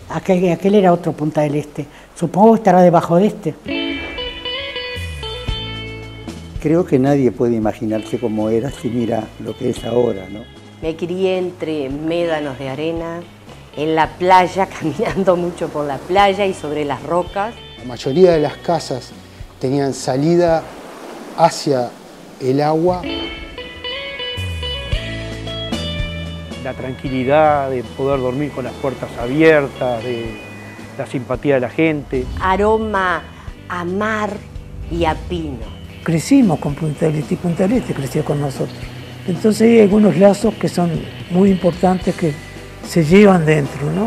Aquel era otro Punta del Este. Supongo que estará debajo de este. Creo que nadie puede imaginarse cómo era si mira lo que es ahora, ¿no? Me crié entre médanos de arena, en la playa, caminando mucho por la playa y sobre las rocas. La mayoría de las casas tenían salida hacia el agua. La tranquilidad de poder dormir con las puertas abiertas, de la simpatía de la gente. Aroma a mar y a pino. Crecimos con Punta del Este y Punta del Este creció con nosotros. Entonces hay algunos lazos que son muy importantes que se llevan dentro, ¿no?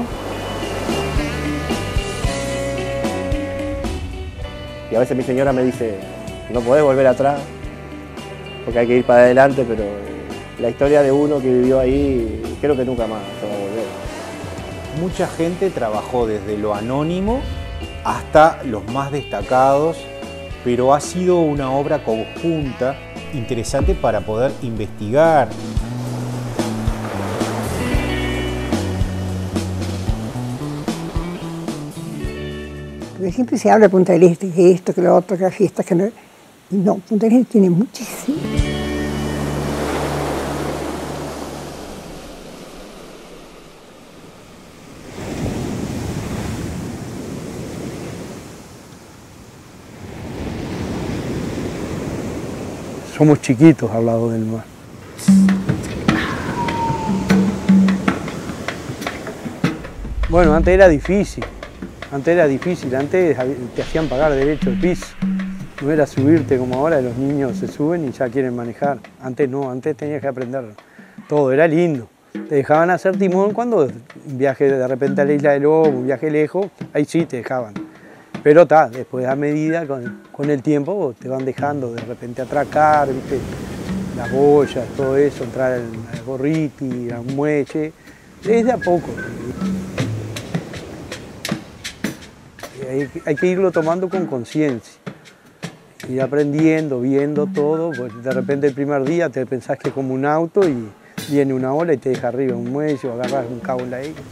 Y a veces mi señora me dice, no podés volver atrás, porque hay que ir para adelante, pero la historia de uno que vivió ahí, creo que nunca más se va a volver. Mucha gente trabajó desde lo anónimo hasta los más destacados, pero ha sido una obra conjunta interesante para poder investigar. Porque siempre se habla de Punta del Este, que esto, que lo otro, que la fiesta, que no. Y no, Punta del Este tiene muchísimo. Somos chiquitos al lado del mar. Bueno, antes era difícil. Antes te hacían pagar derecho de piso. No era subirte como ahora, los niños se suben y ya quieren manejar. Antes no, antes tenías que aprender todo, era lindo. Te dejaban hacer timón cuando un viaje de repente a la Isla del Lobo, un viaje lejos, ahí sí te dejaban. Pero después a medida, con el tiempo, te van dejando de repente atracar, ¿viste? Las boyas, todo eso, entrar al Gorriti, a un muelle, es de a poco. Hay que irlo tomando con conciencia, ir aprendiendo, viendo todo, pues de repente el primer día te pensás que es como un auto y viene una ola y te deja arriba un muelle o agarras un cabo en la isla.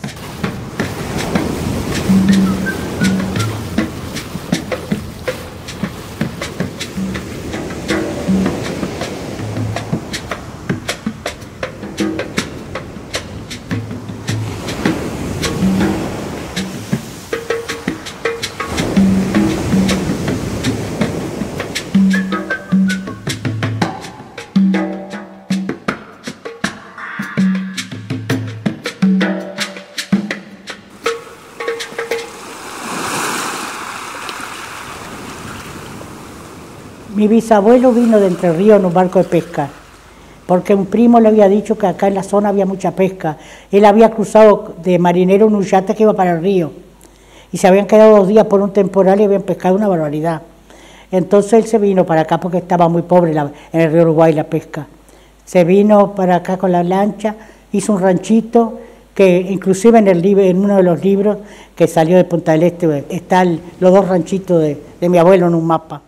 Mi bisabuelo vino de Entre Ríos en un barco de pesca, porque un primo le había dicho que acá en la zona había mucha pesca. Él había cruzado de marinero en un yate que iba para el río, y se habían quedado 2 días por un temporal y habían pescado una barbaridad. Entonces él se vino para acá porque estaba muy pobre en el río Uruguay la pesca. Se vino para acá con la lancha, hizo un ranchito, que inclusive en uno de los libros que salió de Punta del Este están los 2 ranchitos de mi abuelo en un mapa.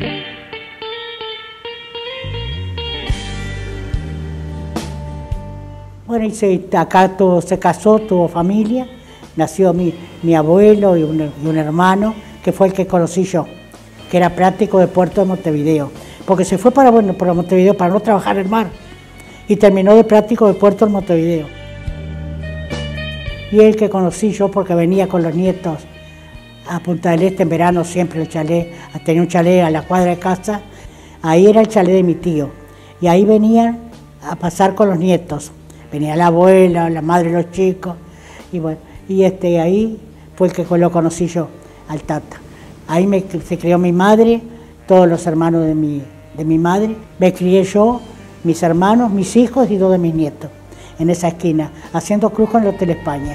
Bueno, acá se casó, tuvo familia, nació mi abuelo y un hermano, que fue el que conocí yo, que era práctico de Puerto de Montevideo, porque se fue para Montevideo para no trabajar en el mar, y terminó de práctico de Puerto de Montevideo. Y el que conocí yo porque venía con los nietos a Punta del Este en verano, siempre el chalet, tenía un chalet a la cuadra de casa, ahí era el chalet de mi tío, y ahí venían a pasar con los nietos. Venía la abuela, la madre de los chicos, y bueno, ahí fue el que lo conocí yo, al Tata. Ahí se crió mi madre, todos los hermanos de mi madre, me crié yo, mis hermanos, mis hijos y 2 de mis nietos, en esa esquina, haciendo cruz con el Hotel España.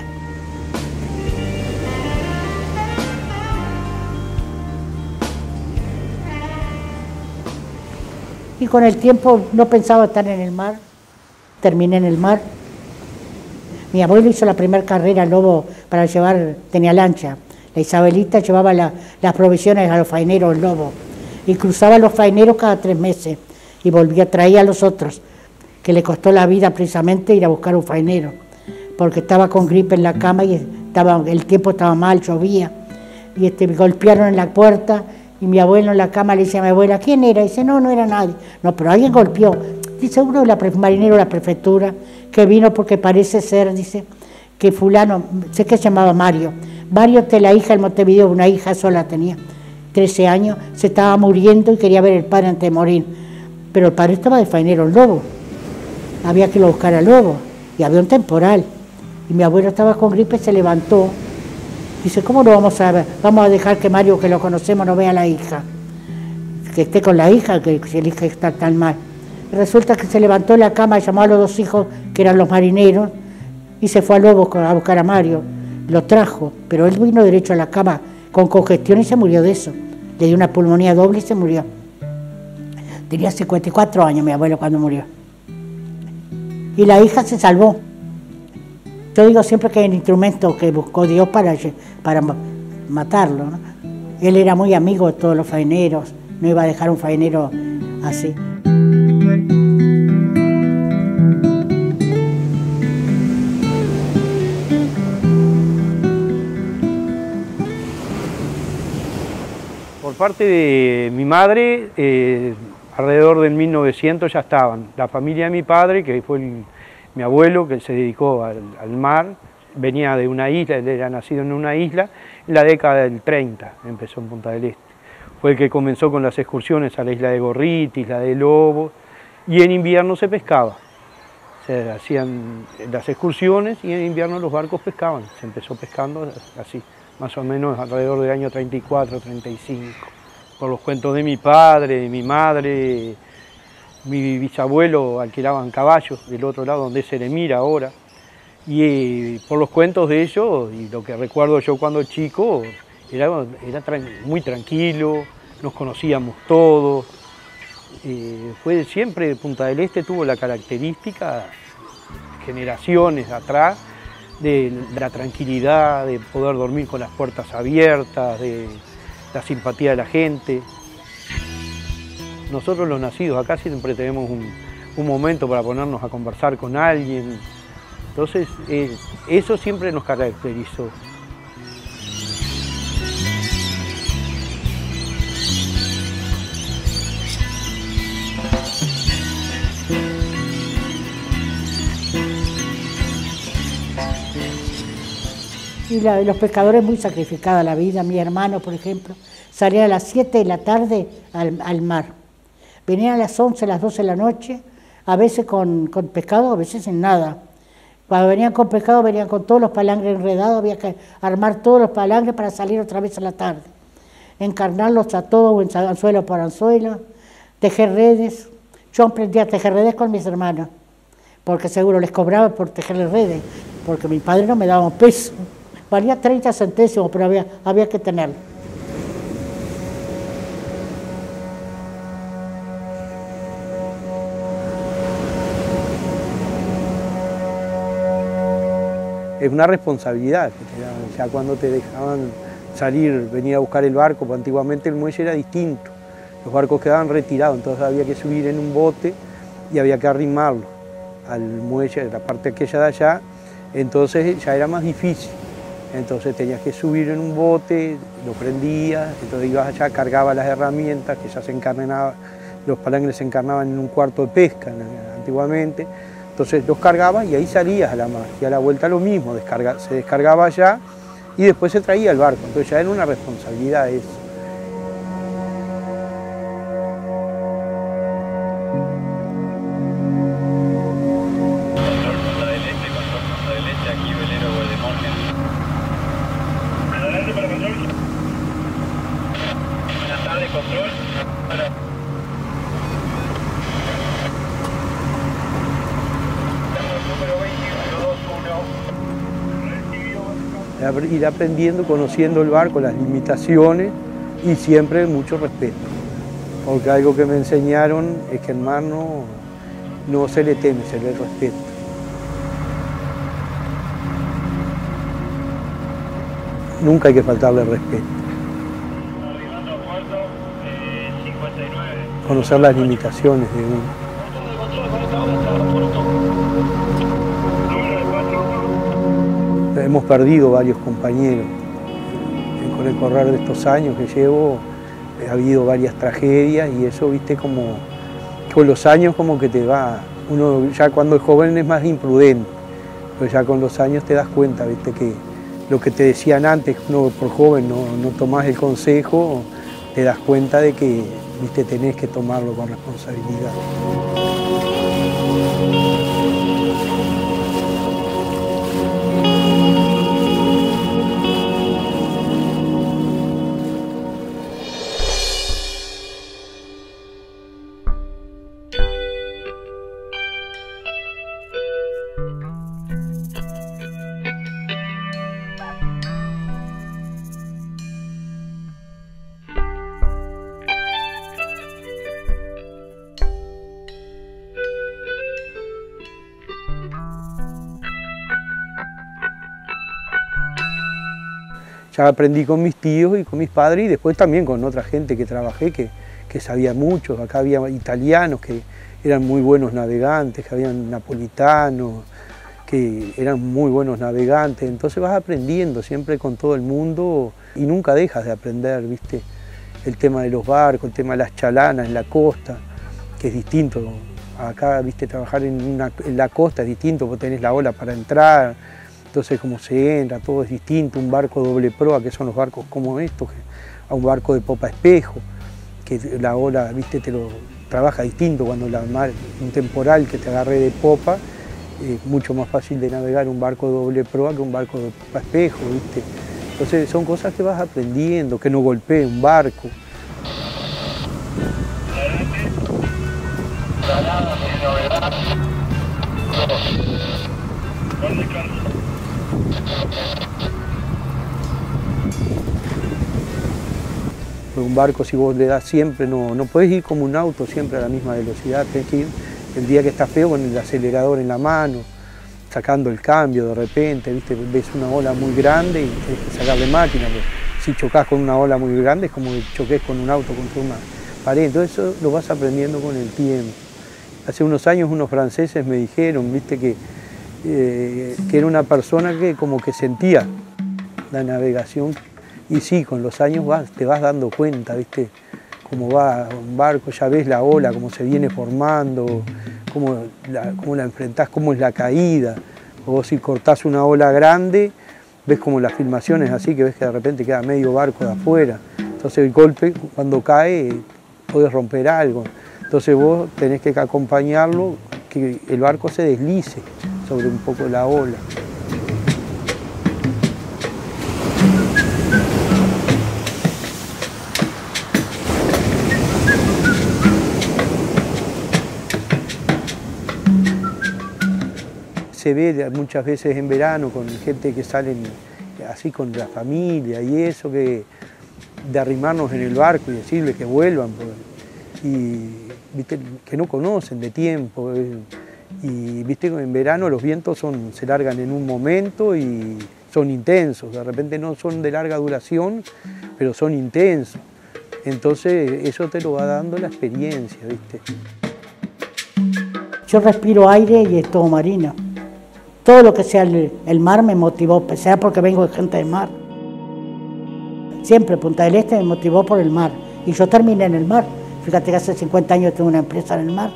Y con el tiempo no pensaba estar en el mar. Terminé en el mar. Mi abuelo hizo la primera carrera lobo para llevar, tenía lancha. La Isabelita llevaba las provisiones a los faineros lobo y cruzaba los faineros cada 3 meses y traía a los otros, que le costó la vida precisamente ir a buscar un fainero, porque estaba con gripe en la cama y el tiempo estaba mal, llovía, y golpearon en la puerta, y mi abuelo en la cama le dice a mi abuela, ¿quién era? Y dice, no, no era nadie. No, pero alguien golpeó. Dice uno marinero de la prefectura, que vino porque parece ser, dice, que fulano, sé que se llamaba Mario. Mario, la hija en Montevideo, una hija sola tenía, 13 años, se estaba muriendo y quería ver el padre antes de morir. Pero el padre estaba de faenero en Lobo. Había que ir a buscar a Lobo, y había un temporal. Y mi abuelo estaba con gripe, se levantó. Dice, ¿cómo no vamos a ver? Vamos a dejar que Mario, que lo conocemos, no vea a la hija. Que esté con la hija, que si el hija está tan mal. Y resulta que se levantó en la cama y llamó a los dos hijos, que eran los marineros, y se fue a Lobo a buscar a Mario. Lo trajo, pero él vino derecho a la cama con congestión y se murió de eso. Le dio una pulmonía doble y se murió. Tenía 54 años mi abuelo cuando murió. Y la hija se salvó. Yo digo siempre que es el instrumento que buscó Dios para matarlo, ¿no? Él era muy amigo de todos los faeneros, no iba a dejar un faenero así. Por parte de mi madre, alrededor del 1900 ya estaban. La familia de mi padre, que fue mi abuelo, que se dedicó al mar, venía de una isla, él era nacido en una isla, en la década del 30 empezó en Punta del Este. Fue el que comenzó con las excursiones a la isla de Gorriti, la de Lobo, y en invierno se pescaba. Se hacían las excursiones y en invierno los barcos pescaban. Se empezó pescando así, más o menos alrededor del año 34, 35. Por los cuentos de mi padre, de mi madre, mi bisabuelo alquilaban caballos del otro lado donde se le mira ahora. Y por los cuentos de ellos, y lo que recuerdo yo cuando chico, era muy tranquilo, nos conocíamos todos. Fue siempre, Punta del Este tuvo la característica, generaciones atrás, de la tranquilidad, de poder dormir con las puertas abiertas, de la simpatía de la gente. Nosotros los nacidos acá siempre tenemos un momento para ponernos a conversar con alguien. Entonces, eso siempre nos caracterizó. Y los pescadores muy sacrificados a la vida. Mi hermano, por ejemplo, salía a las 7 de la tarde al mar. Venían a las 11, a las 12 de la noche, a veces con pescado, a veces sin nada. Cuando venían con pescado, venían con todos los palangres enredados, había que armar todos los palangres para salir otra vez a la tarde. Encarnarlos a todos, anzuelo por anzuelo, tejer redes. Yo aprendí a tejer redes con mis hermanos, porque seguro les cobraba por tejer redes, porque mi padre no me daba un peso. Valía 30 centésimos, pero había que tenerlo. Es una responsabilidad que te daban, ya cuando te dejaban salir, venir a buscar el barco, porque antiguamente el muelle era distinto, los barcos quedaban retirados, entonces había que subir en un bote y había que arrimarlo al muelle, la parte aquella de allá, entonces ya era más difícil, entonces tenías que subir en un bote, lo prendías, entonces ibas allá, cargabas las herramientas, que ya se encarnaban, los palangres se encarnaban en un cuarto de pesca antiguamente. Entonces los cargabas y ahí salías a la mar, y a la vuelta lo mismo, se descargaba allá y después se traía el barco, entonces ya era una responsabilidad eso. Buenas tardes, control. Ir aprendiendo, conociendo el barco, las limitaciones y siempre mucho respeto. Porque algo que me enseñaron es que el mar no se le teme, se le respeta. Nunca hay que faltarle respeto. Conocer las limitaciones de uno. hemos perdido varios compañeros. Con el correr de estos años que llevo, ha habido varias tragedias y eso, viste, como con los años como que te va, uno ya cuando es joven es más imprudente, pero ya con los años te das cuenta, viste, que lo que te decían antes, uno por joven no tomás el consejo, te das cuenta de que, viste, tenés que tomarlo con responsabilidad. Ya aprendí con mis tíos y con mis padres y después también con otra gente que trabajé que sabía mucho. Acá había italianos que eran muy buenos navegantes, que habían napolitanos, que eran muy buenos navegantes. Entonces vas aprendiendo siempre con todo el mundo y nunca dejas de aprender, ¿viste? El tema de los barcos, el tema de las chalanas en la costa, que es distinto. Acá, ¿viste? Trabajar en la costa es distinto porque tenés la ola para entrar. Entonces, como se entra, todo es distinto, un barco doble proa, que son los barcos como estos, a un barco de popa espejo, que la ola, viste, te lo trabaja distinto cuando un temporal que te agarre de popa, es mucho más fácil de navegar un barco de doble proa que un barco de popa espejo, viste. Entonces, son cosas que vas aprendiendo, que no golpee un barco. Un barco, si vos le das siempre, no podés ir como un auto siempre a la misma velocidad, tenés que ir el día que está feo con el acelerador en la mano, sacando el cambio de repente, ¿viste? Ves una ola muy grande y tenés que sacarle máquina, porque si chocas con una ola muy grande es como que choques con un auto contra una pared, entonces eso lo vas aprendiendo con el tiempo. Hace unos años unos franceses me dijeron, ¿viste? Que era una persona que como que sentía la navegación. Y sí, con los años te vas dando cuenta, ¿viste? Cómo va un barco, ya ves la ola, cómo se viene formando, cómo la enfrentás, cómo es la caída. O vos si cortás una ola grande, ves como las filmaciones así, que ves que de repente queda medio barco de afuera. Entonces el golpe, cuando cae, podés romper algo. Entonces vos tenés que acompañarlo, que el barco se deslice sobre un poco la ola. Se ve muchas veces en verano con gente que salen así con la familia y eso, de arrimarnos en el barco y decirles que vuelvan, y ¿viste? Que no conocen de tiempo, y viste que en verano los vientos se largan en un momento y son intensos, de repente no son de larga duración, pero son intensos, entonces eso te lo va dando la experiencia, ¿viste? Yo respiro aire y es todo marino. Todo lo que sea el mar me motivó, sea porque vengo de gente del mar. Siempre Punta del Este me motivó por el mar. Y yo terminé en el mar. Fíjate que hace 50 años tengo una empresa en el mar.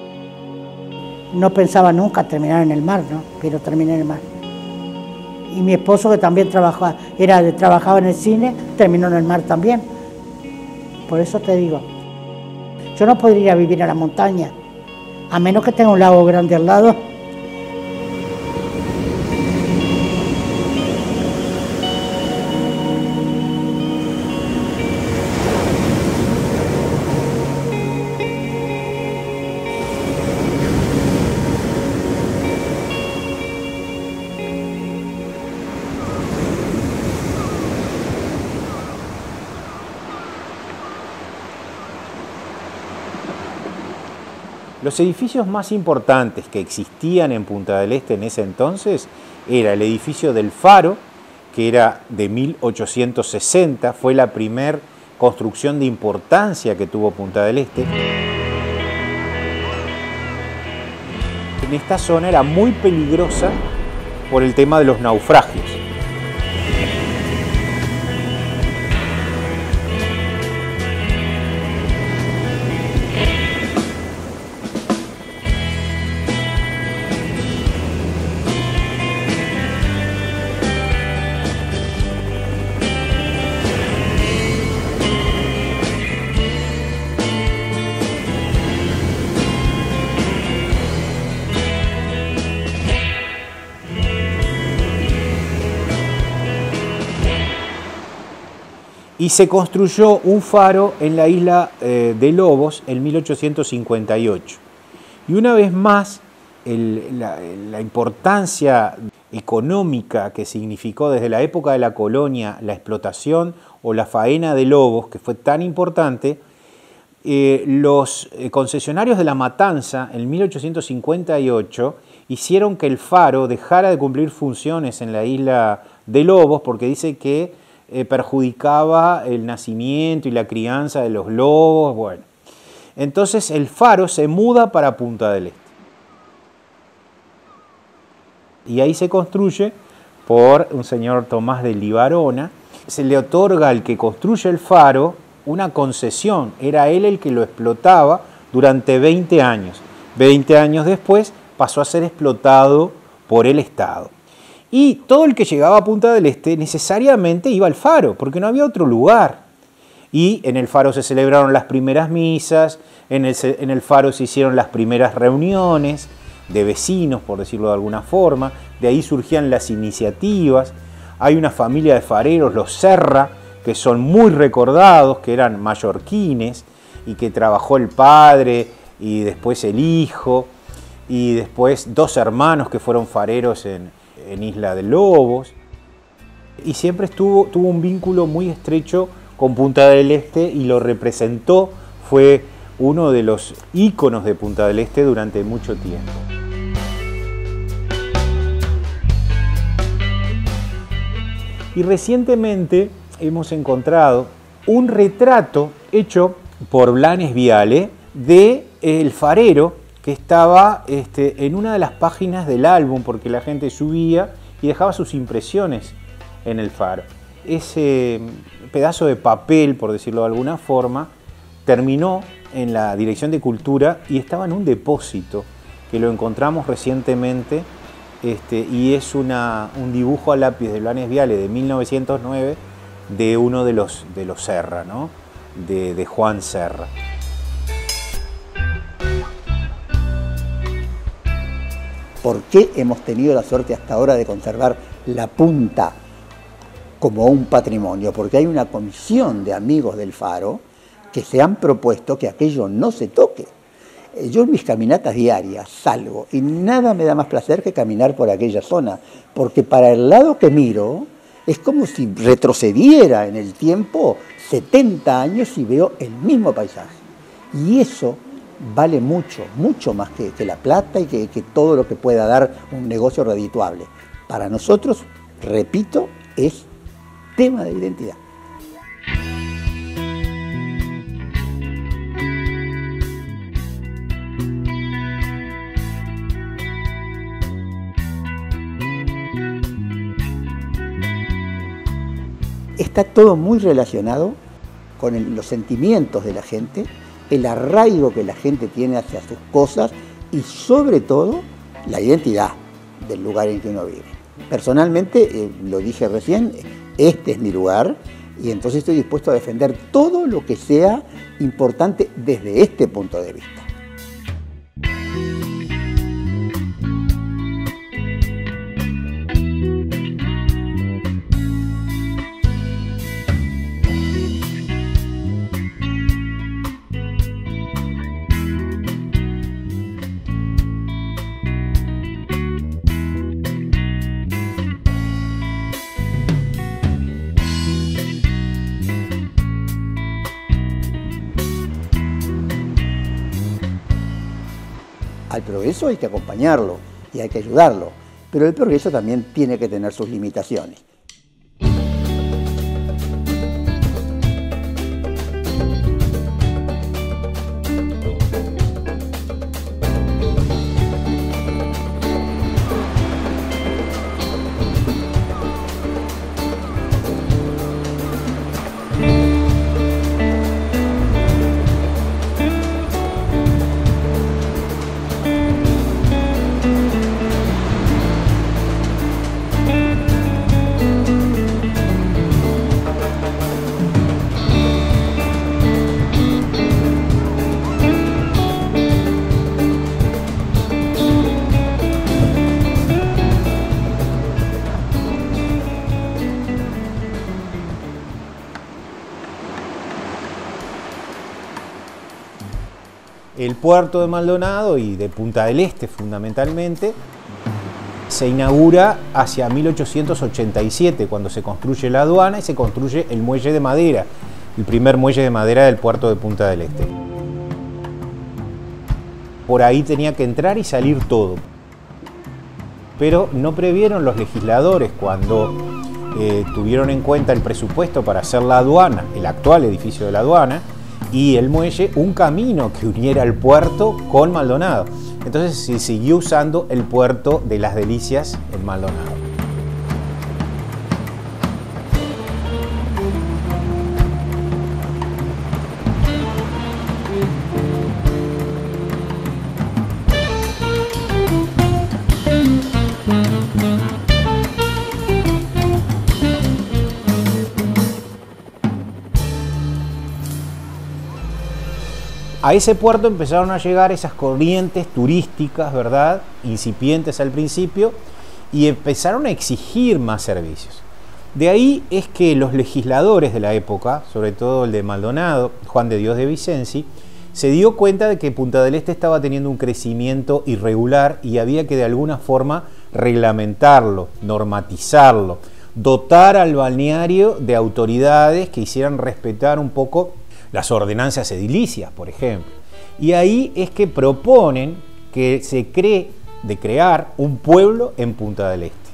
No pensaba nunca terminar en el mar, ¿no? Pero terminé en el mar. Y mi esposo, que también trabajaba en el cine, terminó en el mar también. Por eso te digo, yo no podría vivir a la montaña, a menos que tenga un lago grande al lado. Los edificios más importantes que existían en Punta del Este en ese entonces era el edificio del Faro, que era de 1860, fue la primera construcción de importancia que tuvo Punta del Este. En esta zona era muy peligrosa por el tema de los naufragios. y se construyó un faro en la isla de Lobos en 1858. Y una vez más, la importancia económica que significó desde la época de la colonia la explotación o la faena de lobos, que fue tan importante, los concesionarios de La Matanza en 1858 hicieron que el faro dejara de cumplir funciones en la isla de Lobos porque dice que perjudicaba el nacimiento y la crianza de los lobos. Bueno, entonces el faro se muda para Punta del Este. Y ahí se construye por un señor Tomás de Libarona. Se le otorga al que construye el faro una concesión. Era él el que lo explotaba durante 20 años. 20 años después pasó a ser explotado por el Estado. Y todo el que llegaba a Punta del Este necesariamente iba al faro, porque no había otro lugar. Y en el faro se celebraron las primeras misas, en el faro se hicieron las primeras reuniones de vecinos, por decirlo de alguna forma. De ahí surgían las iniciativas. Hay una familia de fareros, los Serra, que son muy recordados, que eran mallorquines y que trabajó el padre y después el hijo y después 2 hermanos que fueron fareros en Isla de Lobos. Y siempre tuvo un vínculo muy estrecho con Punta del Este y lo representó, fue uno de los íconos de Punta del Este durante mucho tiempo. Y recientemente hemos encontrado un retrato hecho por Blanes Viale de el farero que estaba en una de las páginas del álbum, porque la gente subía y dejaba sus impresiones en el faro. Ese pedazo de papel, por decirlo de alguna forma, terminó en la Dirección de Cultura y estaba en un depósito que lo encontramos recientemente. Y es un dibujo a lápiz de Blanes Viale de 1909 de uno de los Serra, ¿no? de Juan Serra. ¿Por qué hemos tenido la suerte hasta ahora de conservar la punta como un patrimonio? Porque hay una comisión de amigos del faro que se han propuesto que aquello no se toque. Yo en mis caminatas diarias salgo y nada me da más placer que caminar por aquella zona, porque para el lado que miro es como si retrocediera en el tiempo 70 años y veo el mismo paisaje. Y eso vale mucho, mucho más que la plata y que todo lo que pueda dar un negocio redituable. Para nosotros, repito, es tema de identidad. Está todo muy relacionado con los sentimientos de la gente, el arraigo que la gente tiene hacia sus cosas y sobre todo la identidad del lugar en que uno vive. Personalmente, lo dije recién, este es mi lugar y entonces estoy dispuesto a defender todo lo que sea importante desde este punto de vista. Al progreso hay que acompañarlo y hay que ayudarlo, pero el progreso también tiene que tener sus limitaciones. El puerto de Maldonado y de Punta del Este fundamentalmente se inaugura hacia 1887 cuando se construye la aduana y se construye el muelle de madera, el primer muelle de madera del puerto de Punta del Este. Por ahí tenía que entrar y salir todo. Pero no previeron los legisladores cuando tuvieron en cuenta el presupuesto para hacer la aduana, el actual edificio de la aduana, y el muelle, un camino que uniera el puerto con Maldonado. Entonces se siguió usando el puerto de Las Delicias en Maldonado. A ese puerto empezaron a llegar esas corrientes turísticas, ¿verdad?, incipientes al principio, y empezaron a exigir más servicios. De ahí es que los legisladores de la época, sobre todo el de Maldonado, Juan de Dios de Vicenzi, se dio cuenta de que Punta del Este estaba teniendo un crecimiento irregular y había que de alguna forma reglamentarlo, normatizarlo, dotar al balneario de autoridades que hicieran respetar un poco las ordenanzas edilicias, por ejemplo. Y ahí es que proponen que se cree de crear un pueblo en Punta del Este.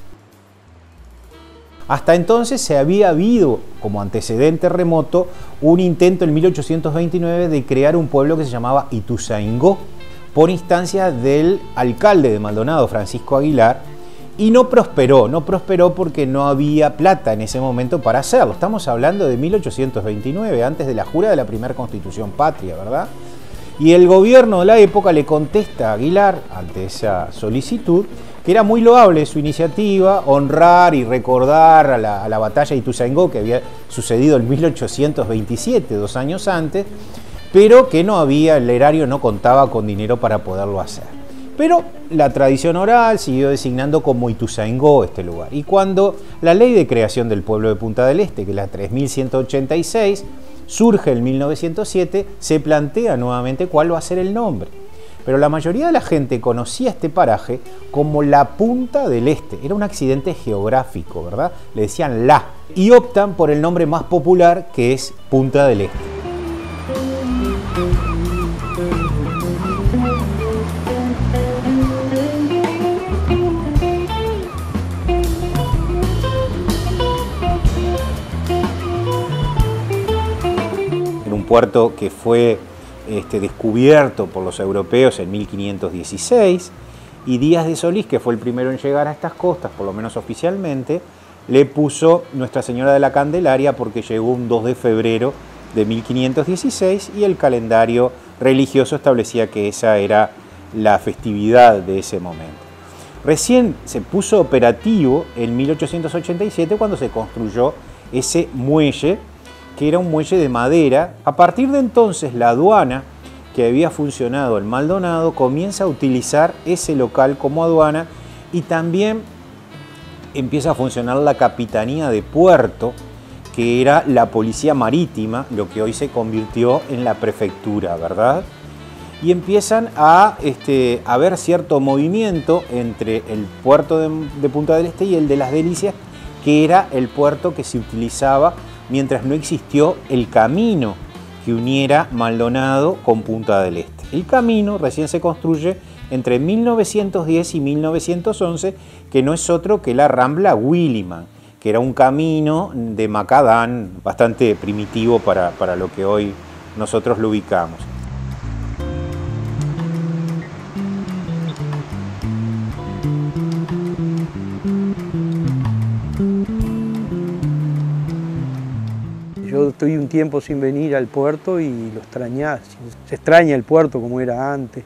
Hasta entonces se había habido como antecedente remoto un intento en 1829 de crear un pueblo que se llamaba Ituzaingó por instancia del alcalde de Maldonado, Francisco Aguilar, y no prosperó porque no había plata en ese momento para hacerlo. Estamos hablando de 1829, antes de la jura de la primera Constitución Patria, ¿verdad? Y el gobierno de la época le contesta a Aguilar, ante esa solicitud, que era muy loable su iniciativa, honrar y recordar a la batalla de Ituzaingó, que había sucedido en 1827, 2 años antes, pero que no había, el erario no contaba con dinero para poderlo hacer. Pero la tradición oral siguió designando como Ituzaingó este lugar. Y cuando la ley de creación del pueblo de Punta del Este, que es la 3186, surge en 1907, se plantea nuevamente cuál va a ser el nombre. Pero la mayoría de la gente conocía este paraje como la Punta del Este. Era un accidente geográfico, ¿verdad? Le decían la. Y optan por el nombre más popular, que es Punta del Este. Puerto que fue descubierto por los europeos en 1516, y Díaz de Solís, que fue el primero en llegar a estas costas, por lo menos oficialmente, le puso Nuestra Señora de la Candelaria porque llegó un 2 de febrero de 1516 y el calendario religioso establecía que esa era la festividad de ese momento. Recién se puso operativo en 1887 cuando se construyó ese muelle, que era un muelle de madera. A partir de entonces la aduana, que había funcionado en Maldonado, comienza a utilizar ese local como aduana y también empieza a funcionar la Capitanía de Puerto, que era la policía marítima, lo que hoy se convirtió en la prefectura, ¿verdad? Y empiezan a haber cierto movimiento entre el puerto de Punta del Este y el de Las Delicias, que era el puerto que se utilizaba mientras no existió el camino que uniera Maldonado con Punta del Este. El camino recién se construye entre 1910 y 1911, que no es otro que la Rambla Williman, que era un camino de macadán bastante primitivo para lo que hoy nosotros lo ubicamos. Yo estoy un tiempo sin venir al puerto y lo extrañaba. Se extraña el puerto como era antes.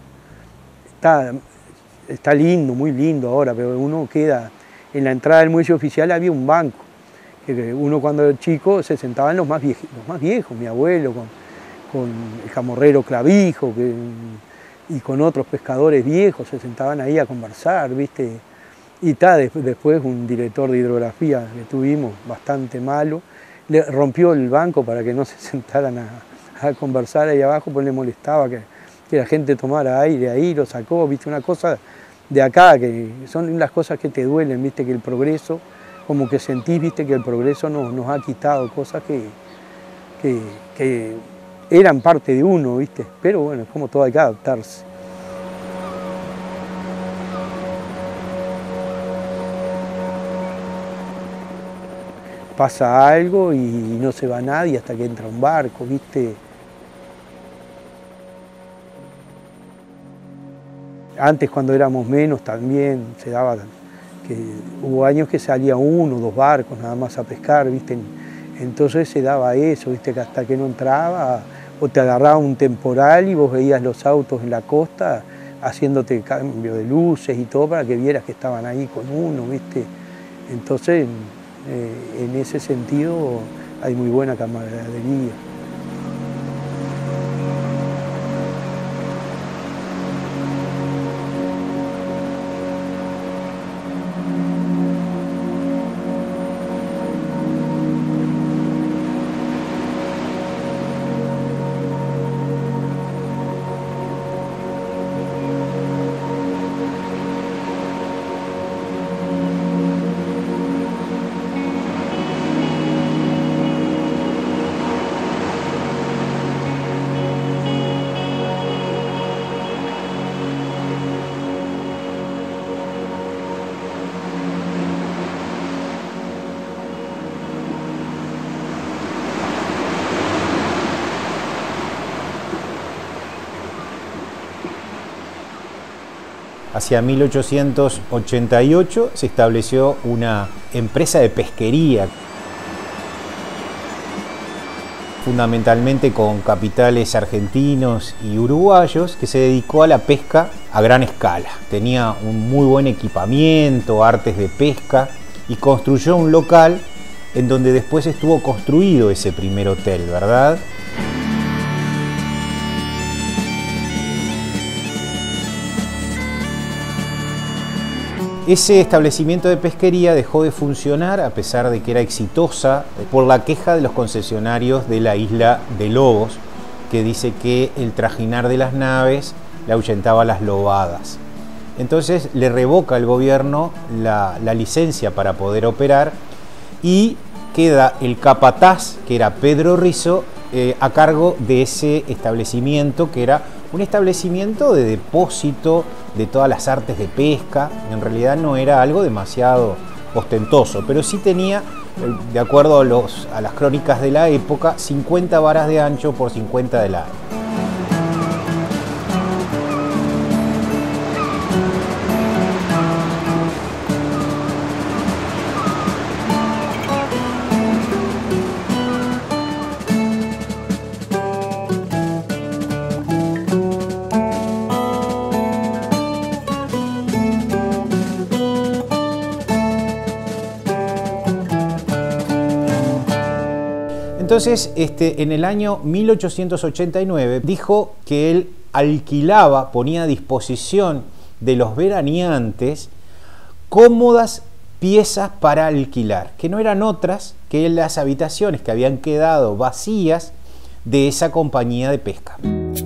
Está lindo, muy lindo ahora, pero uno queda... En la entrada del muelle oficial había un banco. Que uno cuando era chico se sentaban los más viejos, mi abuelo, con el camorrero Clavijo, y con otros pescadores viejos, se sentaban ahí a conversar, ¿viste? Y después un director de hidrografía que tuvimos, bastante malo, le rompió el banco para que no se sentaran a conversar ahí abajo, pues le molestaba que que la gente tomara aire ahí, lo sacó, viste, una cosa de acá, que son las cosas que te duelen, viste, que el progreso, como que sentís, viste, que el progreso nos ha quitado cosas que eran parte de uno, viste, pero bueno, es como todo, hay que adaptarse. Pasa algo y no se va nadie hasta que entra un barco, viste. Antes, cuando éramos menos, también se daba que hubo años que salía 1 o 2 barcos nada más a pescar, ¿viste? Entonces se daba eso, ¿viste? Que hasta que no entraba, o te agarraba un temporal y vos veías los autos en la costa haciéndote cambio de luces y todo para que vieras que estaban ahí con uno, ¿viste? Entonces, en ese sentido, hay muy buena camaradería. Hacia 1888 se estableció una empresa de pesquería, fundamentalmente con capitales argentinos y uruguayos, que se dedicó a la pesca a gran escala. Tenía un muy buen equipamiento, artes de pesca, y construyó un local en donde después estuvo construido ese primer hotel, ¿verdad? Ese establecimiento de pesquería dejó de funcionar a pesar de que era exitosa por la queja de los concesionarios de la isla de Lobos, que dice que el trajinar de las naves le ahuyentaba las lobadas. Entonces le revoca el gobierno la licencia para poder operar y queda el capataz, que era Pedro Rizo, a cargo de ese establecimiento, que era un establecimiento de depósito de todas las artes de pesca. En realidad no era algo demasiado ostentoso, pero sí tenía, de acuerdo a las crónicas de la época, 50 varas de ancho por 50 de largo. Entonces, en el año 1889 dijo que él alquilaba, ponía a disposición de los veraneantes cómodas piezas para alquilar, que no eran otras que las habitaciones que habían quedado vacías de esa compañía de pesca.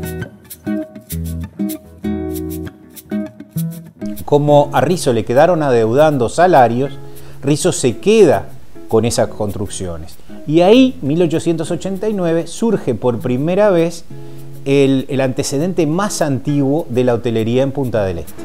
Como a Rizo le quedaron adeudando salarios, Rizo se queda con esas construcciones. Y ahí, 1889, surge por primera vez el antecedente más antiguo de la hotelería en Punta del Este.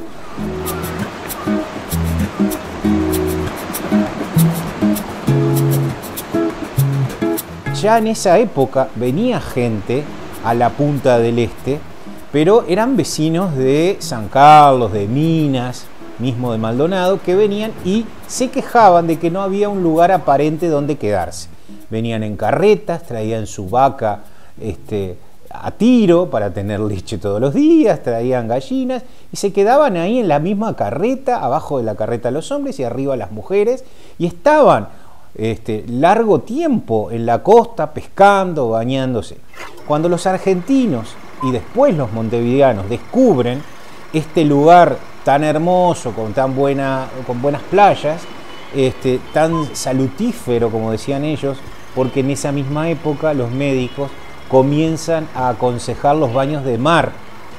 Ya en esa época venía gente a la Punta del Este, pero eran vecinos de San Carlos, de Minas, mismo de Maldonado, que venían y se quejaban de que no había un lugar aparente donde quedarse. Venían en carretas, traían su vaca a tiro para tener leche todos los días, traían gallinas y se quedaban ahí en la misma carreta, abajo de la carreta los hombres y arriba las mujeres, y estaban largo tiempo en la costa pescando, bañándose. Cuando los argentinos y después los montevideanos descubren este lugar tan hermoso, con buenas playas, tan salutífero, como decían ellos, porque en esa misma época los médicos comienzan a aconsejar los baños de mar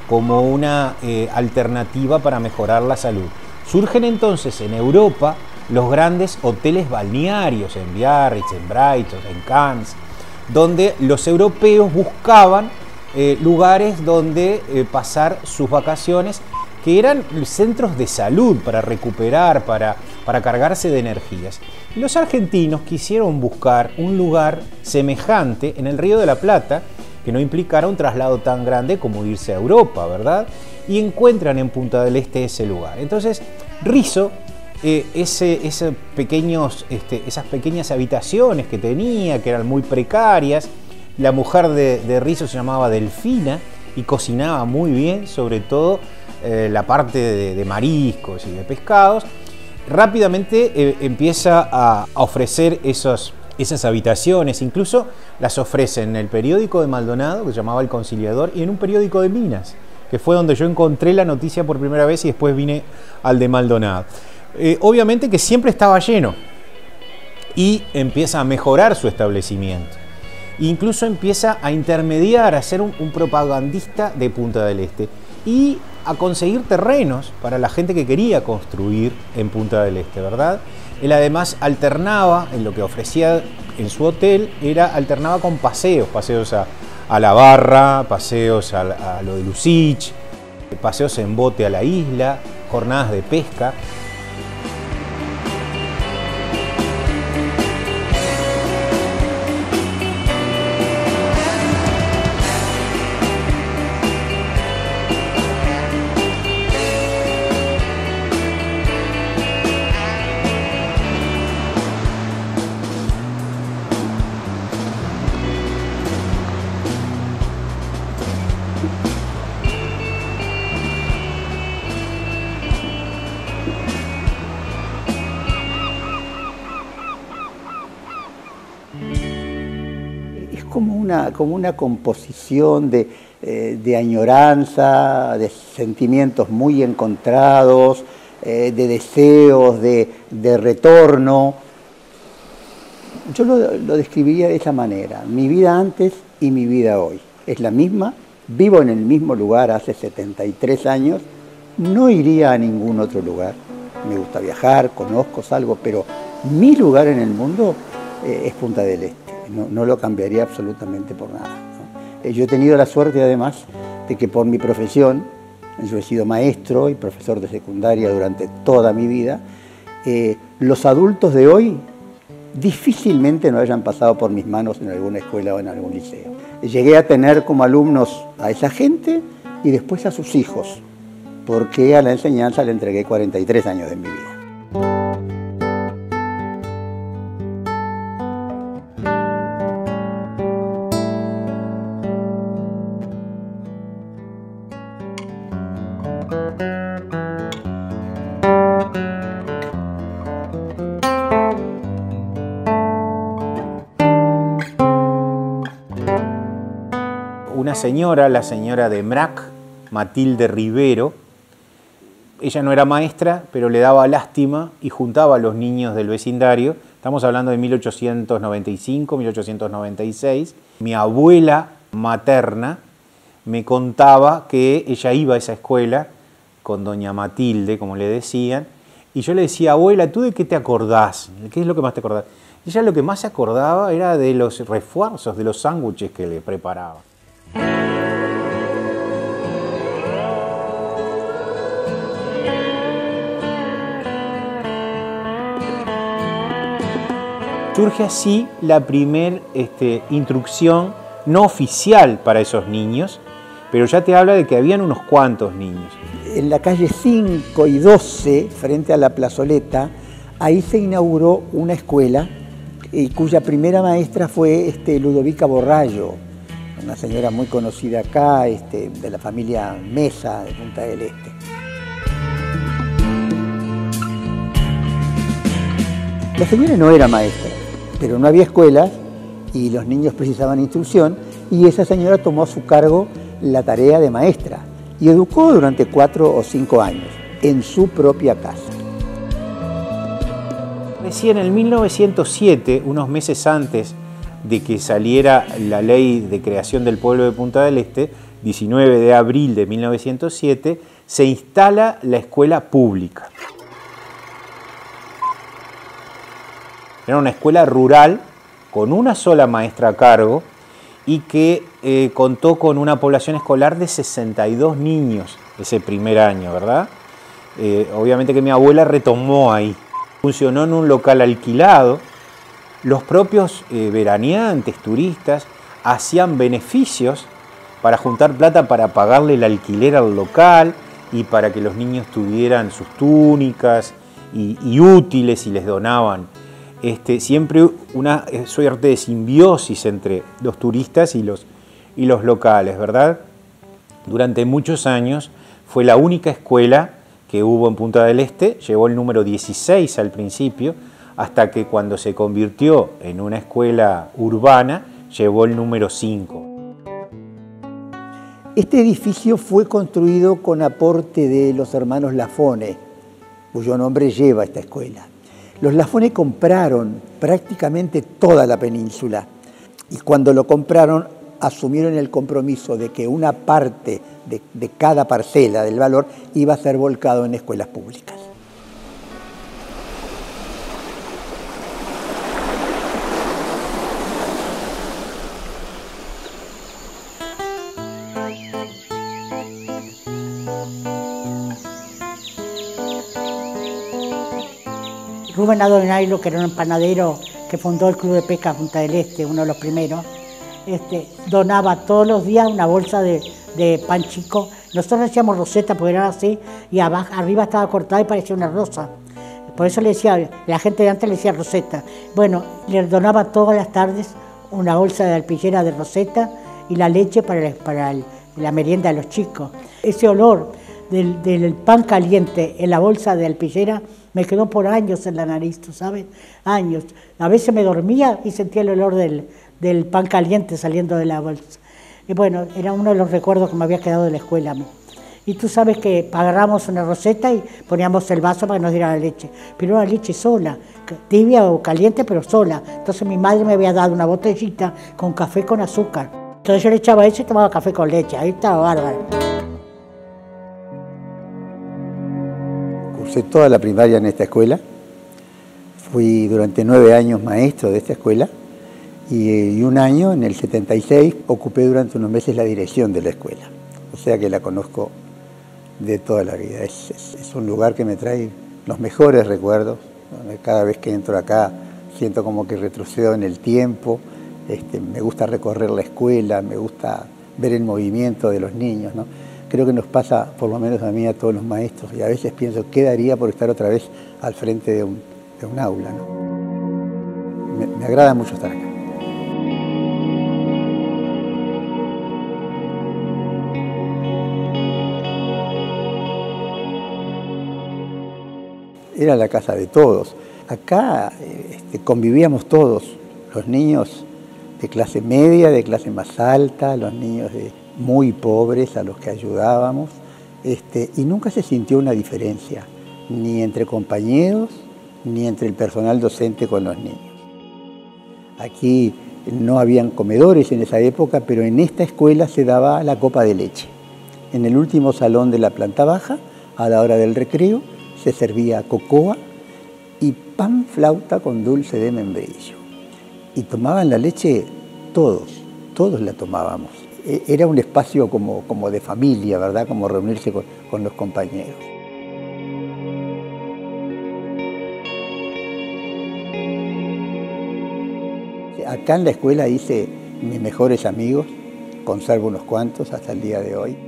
como una alternativa para mejorar la salud. Surgen entonces en Europa los grandes hoteles balnearios en Biarritz, en Brighton, en Cannes, donde los europeos buscaban lugares donde pasar sus vacaciones, que eran centros de salud para recuperar, para cargarse de energías. Y los argentinos quisieron buscar un lugar semejante en el Río de la Plata, que no implicara un traslado tan grande como irse a Europa, ¿verdad? Y encuentran en Punta del Este ese lugar. Entonces, Risso, esas pequeñas habitaciones que tenía, que eran muy precarias, la mujer de Risso se llamaba Delfina y cocinaba muy bien, sobre todo la parte de mariscos y de pescados. Rápidamente empieza a ofrecer esas habitaciones, incluso las ofrece en el periódico de Maldonado, que se llamaba El Conciliador, y en un periódico de Minas, que fue donde yo encontré la noticia por primera vez y después vine al de Maldonado. Obviamente que siempre estaba lleno y empieza a mejorar su establecimiento. Incluso empieza a intermediar, a ser un propagandista de Punta del Este y a conseguir terrenos para la gente que quería construir en Punta del Este, ¿verdad? Él además alternaba, en lo que ofrecía en su hotel, alternaba con paseos a la Barra, paseos a lo de Lucich, paseos en bote a la isla, jornadas de pesca. Como una composición de añoranza, de sentimientos muy encontrados, de deseos, de retorno. Yo lo describiría de esa manera: mi vida antes y mi vida hoy es la misma, vivo en el mismo lugar hace 73 años, no iría a ningún otro lugar. Me gusta viajar, conozco, salgo, pero mi lugar en el mundo es Punta del Este. No lo cambiaría absolutamente por nada, ¿no? Yo he tenido la suerte además de que por mi profesión, yo he sido maestro y profesor de secundaria durante toda mi vida, los adultos de hoy difícilmente no hayan pasado por mis manos en alguna escuela o en algún liceo. Llegué a tener como alumnos a esa gente y después a sus hijos, porque a la enseñanza le entregué 43 años de mi vida. Una señora, la señora de Mrac, Matilde Rivero, ella no era maestra, pero le daba lástima y juntaba a los niños del vecindario. Estamos hablando de 1895, 1896. Mi abuela materna me contaba que ella iba a esa escuela con doña Matilde, como le decían, y yo le decía: abuela, ¿tú de qué te acordás? ¿Qué es lo que más te acordás? Y ella lo que más se acordaba era de los refuerzos, de los sándwiches que le preparaba. Surge así la primer instrucción no oficial para esos niños, pero ya te habla de que habían unos cuantos niños. En la calle 5 y 12, frente a la plazoleta, ahí se inauguró una escuela cuya primera maestra fue Ludovica Borrallo, una señora muy conocida acá, de la familia Mesa de Punta del Este. La señora no era maestra, pero no había escuelas y los niños precisaban instrucción, y esa señora tomó a su cargo la tarea de maestra y educó durante 4 o 5 años en su propia casa. Recién en 1907, unos meses antes de que saliera la ley de creación del pueblo de Punta del Este, 19 de abril de 1907, se instala la escuela pública. Era una escuela rural con una sola maestra a cargo y que contó con una población escolar de 62 niños ese primer año, ¿verdad? Obviamente que mi abuela retomó ahí. Funcionó en un local alquilado. Los propios veraneantes, turistas, hacían beneficios para juntar plata para pagarle el alquiler al local y para que los niños tuvieran sus túnicas y útiles y les donaban. Siempre una suerte de simbiosis entre los turistas y los locales, ¿verdad? Durante muchos años fue la única escuela que hubo en Punta del Este, llevó el número 16 al principio, hasta que cuando se convirtió en una escuela urbana, llevó el número 5. Este edificio fue construido con aporte de los hermanos Lafone, cuyo nombre lleva esta escuela. Los Lafone compraron prácticamente toda la península y cuando lo compraron asumieron el compromiso de que una parte de cada parcela del valor iba a ser volcado en escuelas públicas. Rubén Adonaylo, que era un panadero que fundó el Club de Pesca Punta del Este, uno de los primeros, donaba todos los días una bolsa de pan chico. Nosotros hacíamos roseta porque era así, y arriba estaba cortada y parecía una rosa. Por eso le decía, la gente de antes le decía roseta. Bueno, le donaba todas las tardes una bolsa de alpillera de roseta y la leche para la merienda de los chicos. Ese olor del pan caliente en la bolsa de alpillera me quedó por años en la nariz, ¿tú sabes? Años. A veces me dormía y sentía el olor del pan caliente saliendo de la bolsa. Y bueno, era uno de los recuerdos que me había quedado de la escuela a mí. Y tú sabes que agarramos una roseta y poníamos el vaso para que nos diera la leche. Pero era leche sola, tibia o caliente, pero sola. Entonces mi madre me había dado una botellita con café con azúcar. Entonces yo le echaba eso y tomaba café con leche. Ahí estaba bárbaro. Cursé toda la primaria en esta escuela. Fui durante 9 años maestro de esta escuela. Y un año, en el 76, ocupé durante unos meses la dirección de la escuela. O sea que la conozco de toda la vida. Es un lugar que me trae los mejores recuerdos. Cada vez que entro acá siento como que retrocedo en el tiempo. Me gusta recorrer la escuela, me gusta ver el movimiento de los niños, ¿no? Creo que nos pasa, por lo menos a mí, a todos los maestros, y a veces pienso, ¿qué daría por estar otra vez al frente de un aula, ¿no? Me agrada mucho estar acá. Era la casa de todos. Acá convivíamos todos, los niños de clase media, de clase más alta, los niños muy pobres a los que ayudábamos, y nunca se sintió una diferencia, ni entre compañeros, ni entre el personal docente con los niños. Aquí no habían comedores en esa época, pero en esta escuela se daba la copa de leche. En el último salón de la planta baja, a la hora del recreo, se servía cocoa y pan flauta con dulce de membrillo. Y tomaban la leche todos la tomábamos. Era un espacio como de familia, ¿verdad? Como reunirse con los compañeros. Acá en la escuela hice mis mejores amigos, conservo unos cuantos hasta el día de hoy.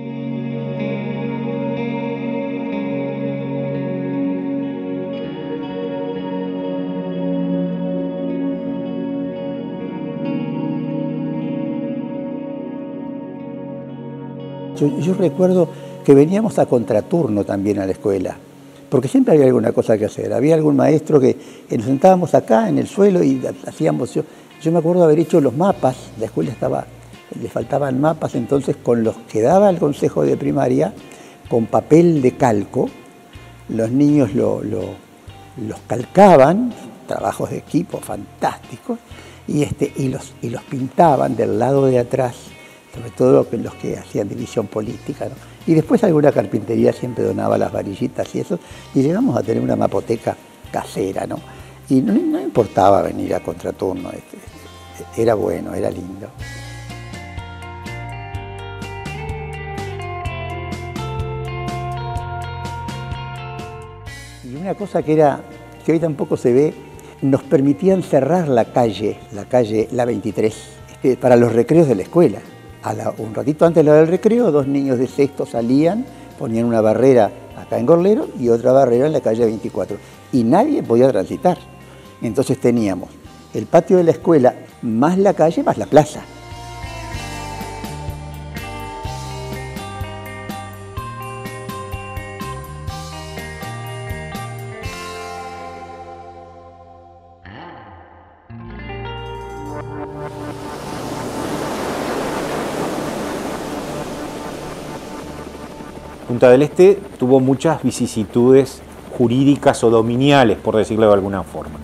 Yo recuerdo que veníamos a contraturno también a la escuela, porque siempre había alguna cosa que hacer. Había algún maestro que nos sentábamos acá en el suelo y hacíamos... Yo me acuerdo de haber hecho los mapas, la escuela le faltaban mapas, entonces con los que daba el consejo de primaria, con papel de calco, los niños los calcaban, trabajos de equipo fantásticos, y los pintaban del lado de atrás, sobre todo los que hacían división política, ¿no? Y después alguna carpintería siempre donaba las varillitas y eso, y llegamos a tener una mapoteca casera, ¿no? Y no importaba venir a contraturno, era bueno, era lindo. Y una cosa que hoy tampoco se ve, nos permitían cerrar la calle, la 23, para los recreos de la escuela. Un ratito antes de la del recreo, 2 niños de sexto salían, ponían una barrera acá en Gorlero y otra barrera en la calle 24. Y nadie podía transitar. Entonces teníamos el patio de la escuela, más la calle, más la plaza. Punta del Este tuvo muchas vicisitudes jurídicas o dominiales, por decirlo de alguna forma.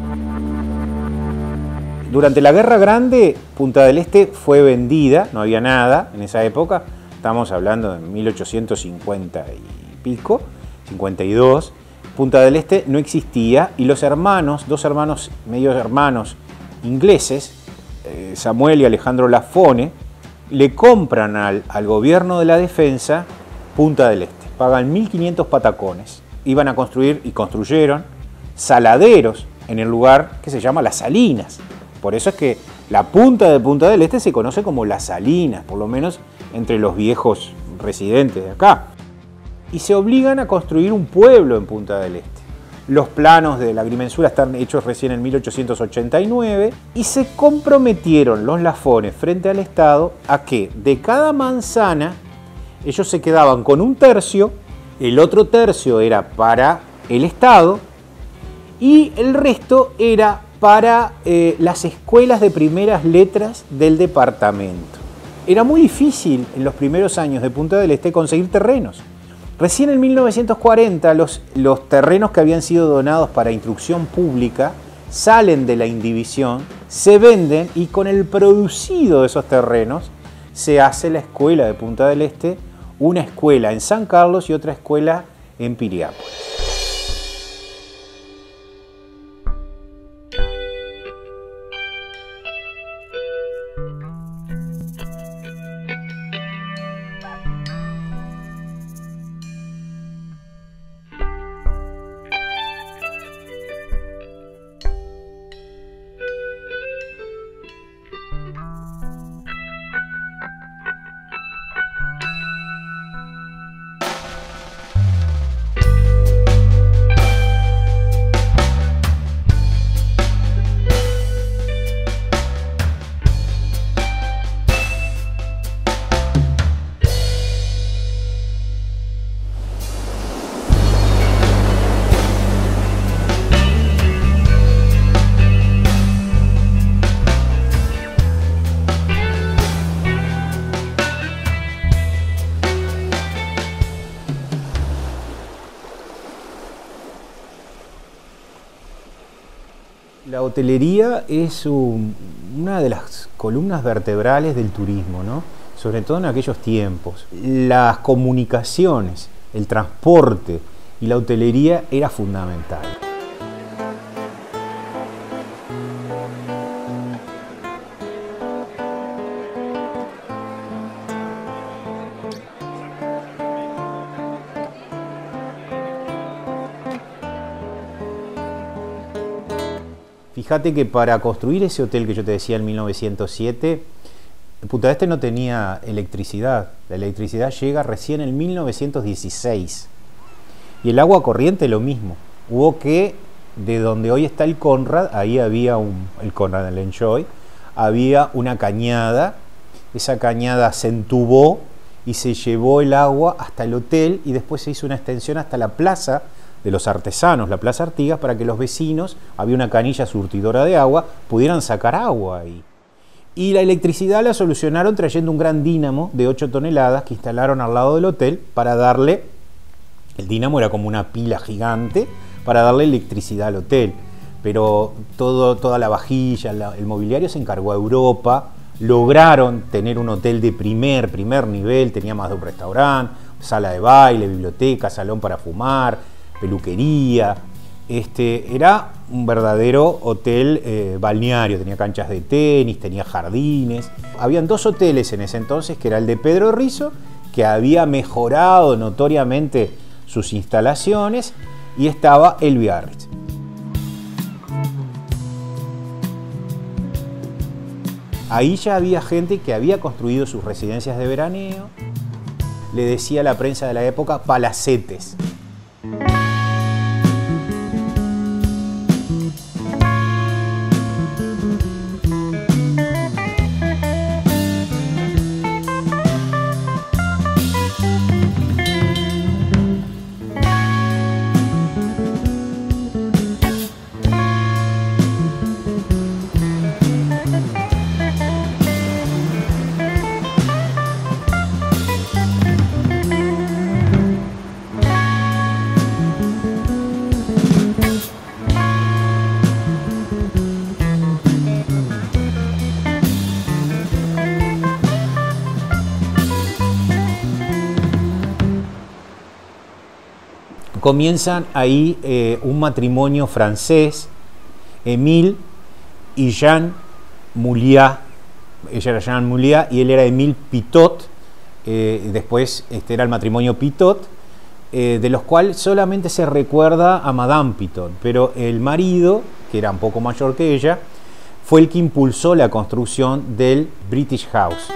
Durante la Guerra Grande, Punta del Este fue vendida, no había nada en esa época, estamos hablando de 1850 y pico, 52. Punta del Este no existía y los hermanos, 2 hermanos, medios hermanos ingleses, Samuel y Alejandro Lafone, le compran al gobierno de la defensa Punta del Este. Pagan 1.500 patacones. Iban a construir y construyeron saladeros en el lugar que se llama Las Salinas. Por eso es que la punta de Punta del Este se conoce como Las Salinas, por lo menos entre los viejos residentes de acá. Y se obligan a construir un pueblo en Punta del Este. Los planos de la agrimensura están hechos recién en 1889 y se comprometieron los Lafones frente al Estado a que de cada manzana ellos se quedaban con 1/3, el otro tercio era para el Estado y el resto era para las escuelas de primeras letras del departamento. Era muy difícil en los primeros años de Punta del Este conseguir terrenos. Recién en 1940 los terrenos que habían sido donados para instrucción pública salen de la indivisión, se venden y con el producido de esos terrenos se hace la escuela de Punta del Este, una escuela en San Carlos y otra escuela en Piriápolis. La hotelería es una de las columnas vertebrales del turismo, ¿no? Sobre todo en aquellos tiempos. Las comunicaciones, el transporte y la hotelería era fundamental. Fíjate que para construir ese hotel que yo te decía en 1907, Punta del Este no tenía electricidad. La electricidad llega recién en 1916. Y el agua corriente lo mismo. Hubo que, de donde hoy está el Conrad, ahí había el Conrad del Enjoy, había una cañada. Esa cañada se entubó y se llevó el agua hasta el hotel y después se hizo una extensión hasta la plaza de los artesanos, la Plaza Artigas, para que los vecinos, había una canilla surtidora de agua, pudieran sacar agua ahí. Y la electricidad la solucionaron trayendo un gran dínamo de 8 toneladas que instalaron al lado del hotel para darle, el dínamo era como una pila gigante, para darle electricidad al hotel. Pero toda la vajilla, el mobiliario se encargó a Europa lograron tener un hotel de primer nivel, tenía más de un restaurante, sala de baile, biblioteca, salón para fumar, peluquería. Era un verdadero hotel balneario, tenía canchas de tenis, tenía jardines. Habían 2 hoteles en ese entonces, que era el de Pedro Rizo, que había mejorado notoriamente sus instalaciones, y estaba el Biarritz. Ahí ya había gente que había construido sus residencias de veraneo, le decía a la prensa de la época palacetes. Comienzan ahí un matrimonio francés, Émile y Jean Mouliat. Ella era Jean Mouliat y él era Émile Pitot. Después era el matrimonio Pitot, de los cuales solamente se recuerda a Madame Pitot, pero el marido, que era un poco mayor que ella, fue el que impulsó la construcción del British House.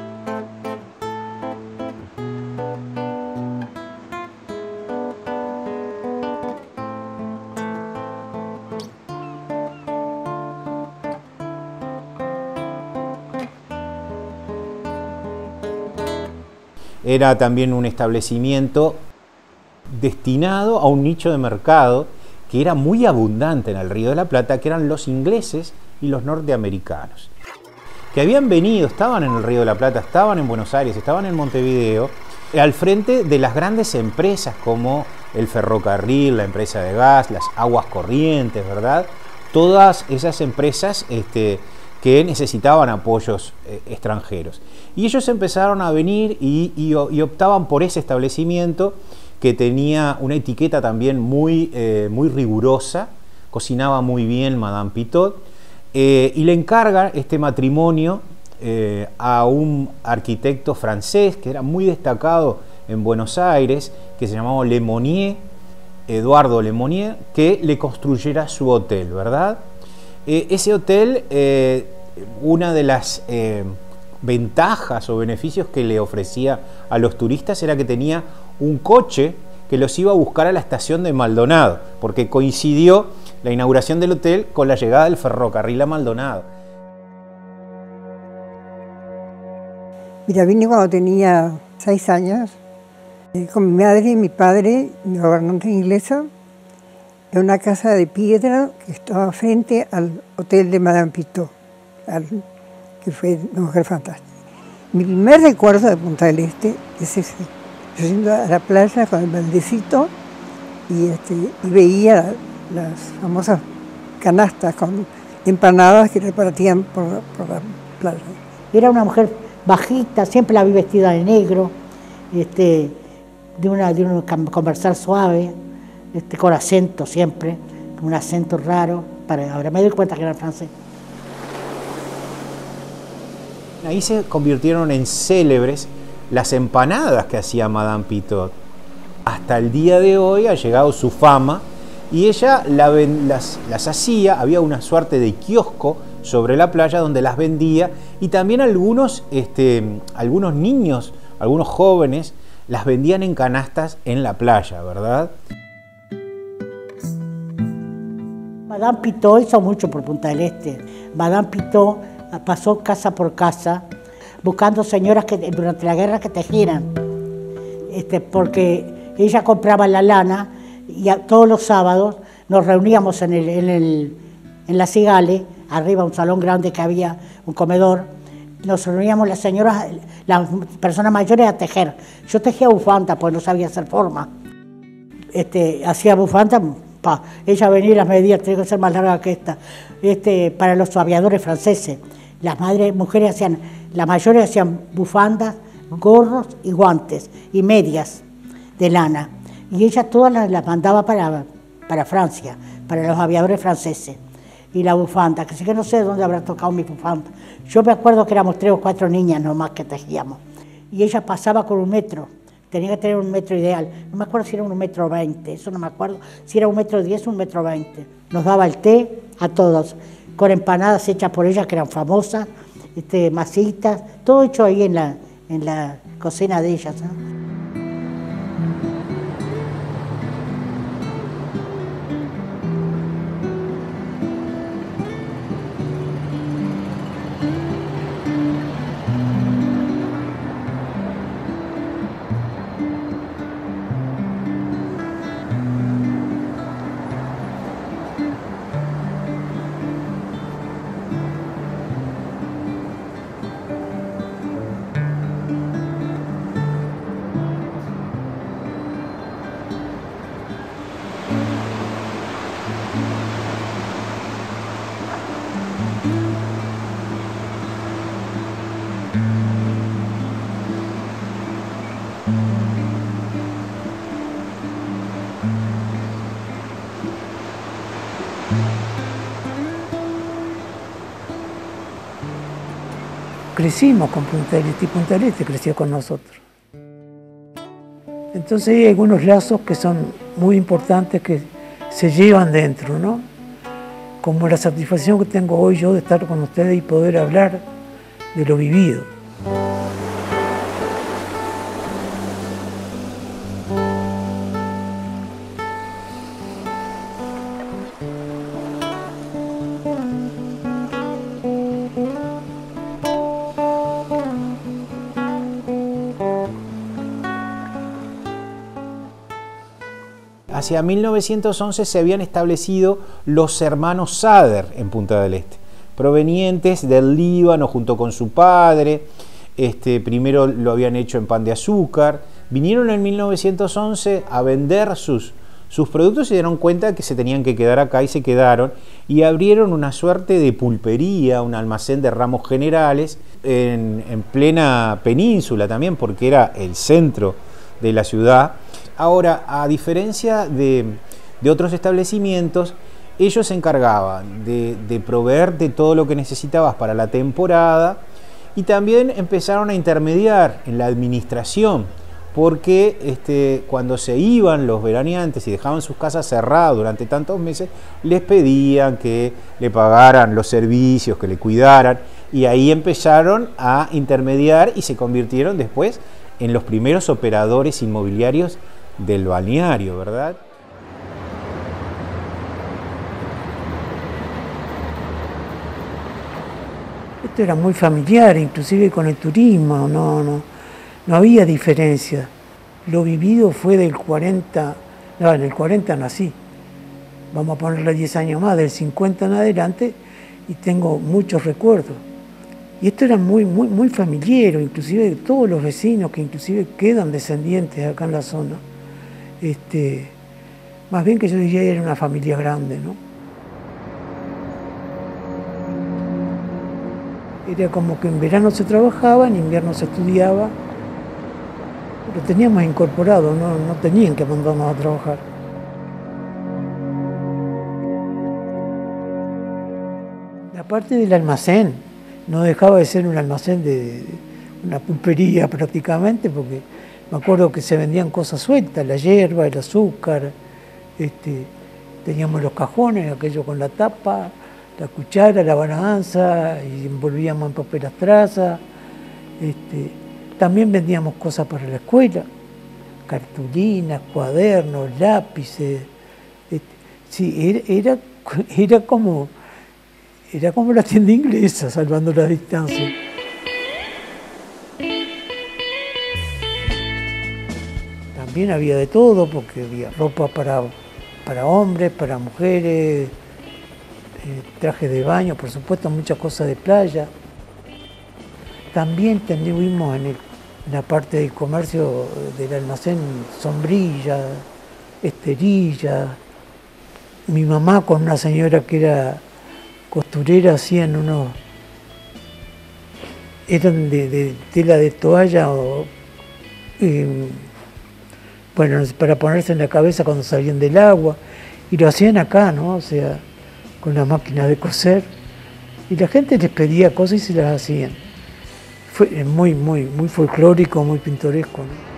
Era también un establecimiento destinado a un nicho de mercado que era muy abundante en el Río de la Plata, que eran los ingleses y los norteamericanos, que habían venido, estaban en el Río de la Plata, estaban en Buenos Aires, estaban en Montevideo, al frente de las grandes empresas como el ferrocarril, la empresa de gas, las aguas corrientes, ¿verdad? Todas esas empresas que necesitaban apoyos extranjeros. Y ellos empezaron a venir y optaban por ese establecimiento que tenía una etiqueta también muy rigurosa, cocinaba muy bien Madame Pitot, y le encarga este matrimonio a un arquitecto francés que era muy destacado en Buenos Aires, que se llamaba Lemonnier, Eduardo Lemonnier, que le construyera su hotel, ¿verdad? Ese hotel, una de las ventajas o beneficios que le ofrecía a los turistas era que tenía un coche que los iba a buscar a la estación de Maldonado, porque coincidió la inauguración del hotel con la llegada del ferrocarril a Maldonado. Mira, vine cuando tenía 6 años, con mi madre y mi padre, mi gobernante inglesa, en una casa de piedra que estaba frente al hotel de Madame Pitot, que fue una mujer fantástica. Mi primer recuerdo de Punta del Este es ese. Yo yendo a la playa con el baldecito y veía las famosas canastas con empanadas que repartían por la playa. Era una mujer bajita, siempre la vi vestida de negro, de un conversar suave, con acento siempre, un acento raro. Ahora me doy cuenta que era francés. Ahí se convirtieron en célebres las empanadas que hacía Madame Pitot. Hasta el día de hoy ha llegado su fama y ella las hacía, había una suerte de kiosco sobre la playa donde las vendía y también algunos niños, algunos jóvenes, las vendían en canastas en la playa, ¿verdad? Madame Pitot hizo mucho por Punta del Este. Madame Pitot pasó casa por casa buscando señoras que durante la guerra que tejieran, porque ella compraba la lana y todos los sábados nos reuníamos en la Cigale, arriba un salón grande que había, un comedor, nos reuníamos las señoras, las personas mayores a tejer. Yo tejía bufanda, pues no sabía hacer forma. Hacía bufanda, ella venía y las medía, tenía que ser más larga que esta, para los aviadores franceses. Las mujeres hacían, las mayores hacían bufandas, gorros y guantes y medias de lana. Y ella todas las mandaba para Francia, para los aviadores franceses. Y la bufanda, que sí que no sé de dónde habrá tocado mi bufanda. Yo me acuerdo que éramos 3 o 4 niñas nomás que tejíamos. Y ella pasaba con 1 metro, tenía que tener 1 metro ideal. No me acuerdo si era 1,20 metros, eso no me acuerdo. Si era 1,10 metros, 1,20 metros. Nos daba el té a todos, con empanadas hechas por ella que eran famosas, masitas, todo hecho ahí en la cocina de ellas, ¿no? Crecimos con Punta del Este y Punta del Este creció con nosotros. Entonces hay algunos lazos que son muy importantes que se llevan dentro, ¿no? Como la satisfacción que tengo hoy yo de estar con ustedes y poder hablar de lo vivido. Hacia 1911 se habían establecido los hermanos Sader en Punta del Este, provenientes del Líbano junto con su padre. Primero lo habían hecho en pan de azúcar. Vinieron en 1911 a vender sus productos y se dieron cuenta que se tenían que quedar acá y se quedaron. Y abrieron una suerte de pulpería, un almacén de ramos generales en plena península también, porque era el centro de la ciudad. Ahora, a diferencia de otros establecimientos, ellos se encargaban de proveerte todo lo que necesitabas para la temporada y también empezaron a intermediar en la administración, porque cuando se iban los veraneantes y dejaban sus casas cerradas durante tantos meses, les pedían que le pagaran los servicios, que le cuidaran, y ahí empezaron a intermediar y se convirtieron después en los primeros operadores inmobiliarios del balneario, ¿verdad? Esto era muy familiar, inclusive con el turismo, no había diferencia. Lo vivido fue del 40, no, en el 40 nací, vamos a ponerle 10 años más, del 50 en adelante, y tengo muchos recuerdos. Y esto era muy familiar, inclusive todos los vecinos que inclusive quedan descendientes acá en la zona. Más bien que yo diría era una familia grande, ¿no? Era como que en verano se trabajaba, en invierno se estudiaba. Lo teníamos incorporado, no tenían que mandarnos a trabajar. La parte del almacén no dejaba de ser un almacén de una pulpería prácticamente, porque me acuerdo que se vendían cosas sueltas, la hierba, el azúcar, teníamos los cajones, aquello con la tapa, la cuchara, la balanza, y envolvíamos en papel las trazas. También vendíamos cosas para la escuela, cartulinas, cuadernos, lápices. Sí, era como la tienda inglesa, salvando la distancia. También había de todo, porque había ropa para hombres, para mujeres, trajes de baño, por supuesto, muchas cosas de playa. También tuvimos en la parte del comercio del almacén sombrillas, esterillas. Mi mamá con una señora que era costurera hacían eran de tela de toalla o bueno, para ponerse en la cabeza cuando salían del agua, y lo hacían acá, ¿no? O sea, con las máquinas de coser, y la gente les pedía cosas y se las hacían. Fue muy folclórico, muy pintoresco, ¿no?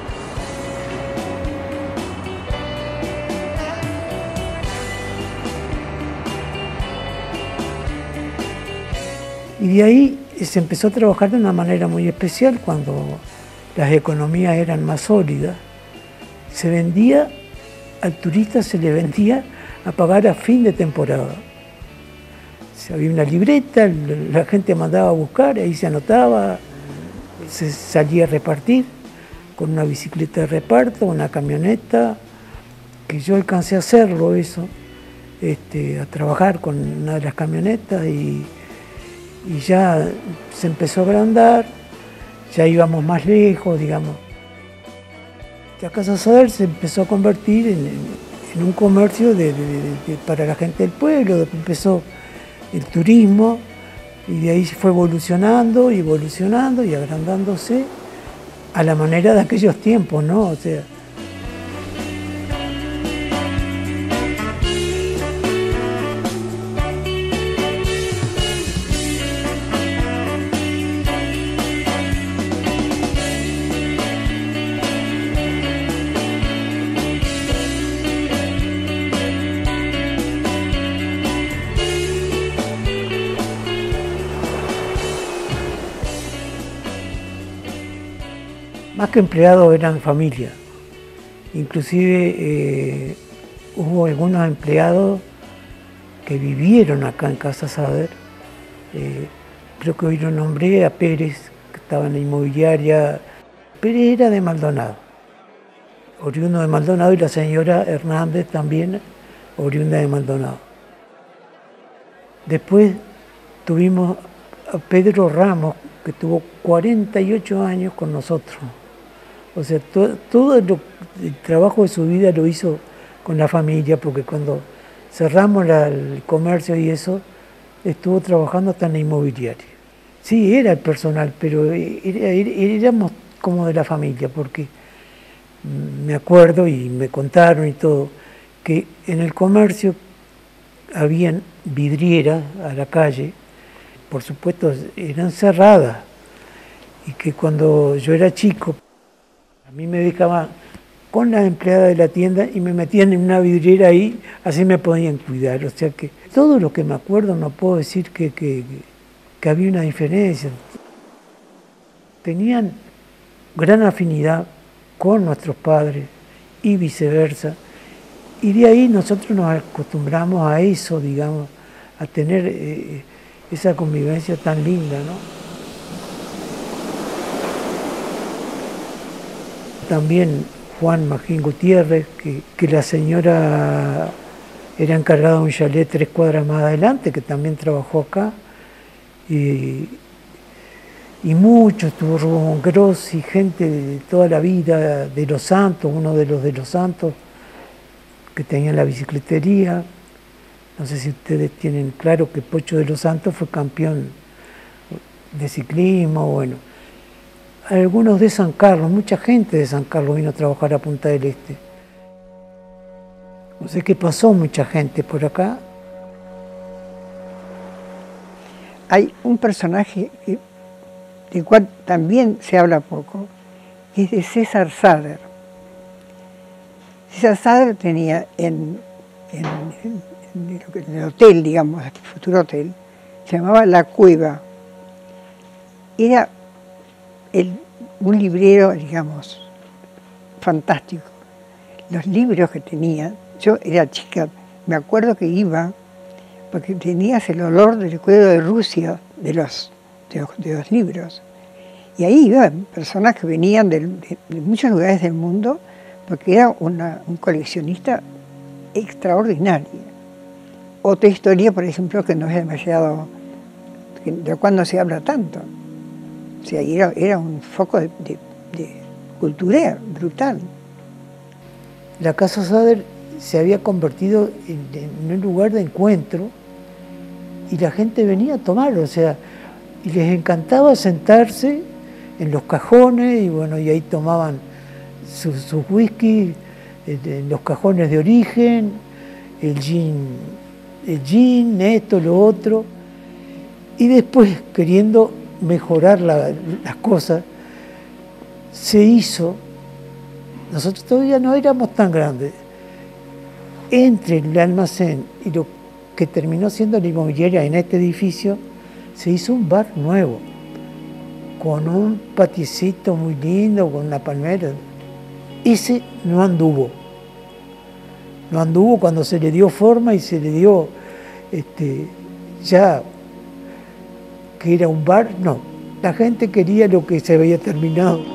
Y de ahí se empezó a trabajar de una manera muy especial cuando las economías eran más sólidas. Se vendía, al turista se le vendía a pagar a fin de temporada. Si había una libreta, la gente mandaba a buscar, ahí se anotaba, se salía a repartir con una bicicleta de reparto, una camioneta, que yo alcancé a hacerlo eso, a trabajar con una de las camionetas y ya se empezó a agrandar, ya íbamos más lejos, digamos. La Casa Sader se empezó a convertir en un comercio para la gente del pueblo, después empezó el turismo y de ahí se fue evolucionando y agrandándose a la manera de aquellos tiempos, ¿no? O sea, más que empleados eran familia. Inclusive hubo algunos empleados que vivieron acá en Casa Sader. Creo que hoy lo nombré a Pérez, que estaba en la inmobiliaria. Pérez era de Maldonado, oriundo de Maldonado, y la señora Hernández también, oriunda de Maldonado. Después tuvimos a Pedro Ramos, que tuvo 48 años con nosotros. O sea, todo el trabajo de su vida lo hizo con la familia, porque cuando cerramos el comercio y eso, estuvo trabajando hasta en la inmobiliaria. Sí, era el personal, pero éramos como de la familia, porque me acuerdo y me contaron y todo, que en el comercio habían vidrieras a la calle, por supuesto eran cerradas, y que cuando yo era chico, a mí me dejaban con las empleadas de la tienda y me metían en una vidriera ahí, así me podían cuidar. O sea que todo lo que me acuerdo no puedo decir que había una diferencia. Tenían gran afinidad con nuestros padres y viceversa. Y de ahí nosotros nos acostumbramos a eso, digamos, a tener esa convivencia tan linda, ¿no? También Juan Magín Gutiérrez, que la señora era encargada de un chalet 3 cuadras más adelante, que también trabajó acá. Y muchos, tuvo Rubén Grossi, gente de toda la vida, de Los Santos, uno de Los Santos, que tenía la bicicletería. No sé si ustedes tienen claro que Pocho de Los Santos fue campeón de ciclismo, bueno. Algunos de San Carlos, mucha gente de San Carlos vino a trabajar a Punta del Este. No sé qué pasó, mucha gente por acá. Hay un personaje del cual también se habla poco, que es de César Sader. César Sader tenía en el hotel, digamos, el futuro hotel, se llamaba La Cueva. Era un librero, digamos, fantástico. Los libros que tenía, yo era chica, me acuerdo que iba, porque tenías el olor del cuero de Rusia de los libros. Y ahí iban personas que venían de muchos lugares del mundo, porque era un coleccionista extraordinario. Otra historia, por ejemplo, que no es demasiado, de cuando se habla tanto. O sea, era un foco de cultura brutal. La Casa Sader se había convertido en un lugar de encuentro y la gente venía a tomar, o sea, y les encantaba sentarse en los cajones y bueno, y ahí tomaban sus whisky en los cajones de origen, el gin, esto, lo otro, y después queriendo mejorar las cosas, se hizo, nosotros todavía no éramos tan grandes, entre el almacén y lo que terminó siendo la inmobiliaria en este edificio, se hizo un bar nuevo, con un patiecito muy lindo, con una palmera. Ese no anduvo. No anduvo cuando se le dio forma y se le dio ya que era un bar, no. La gente quería lo que se había terminado.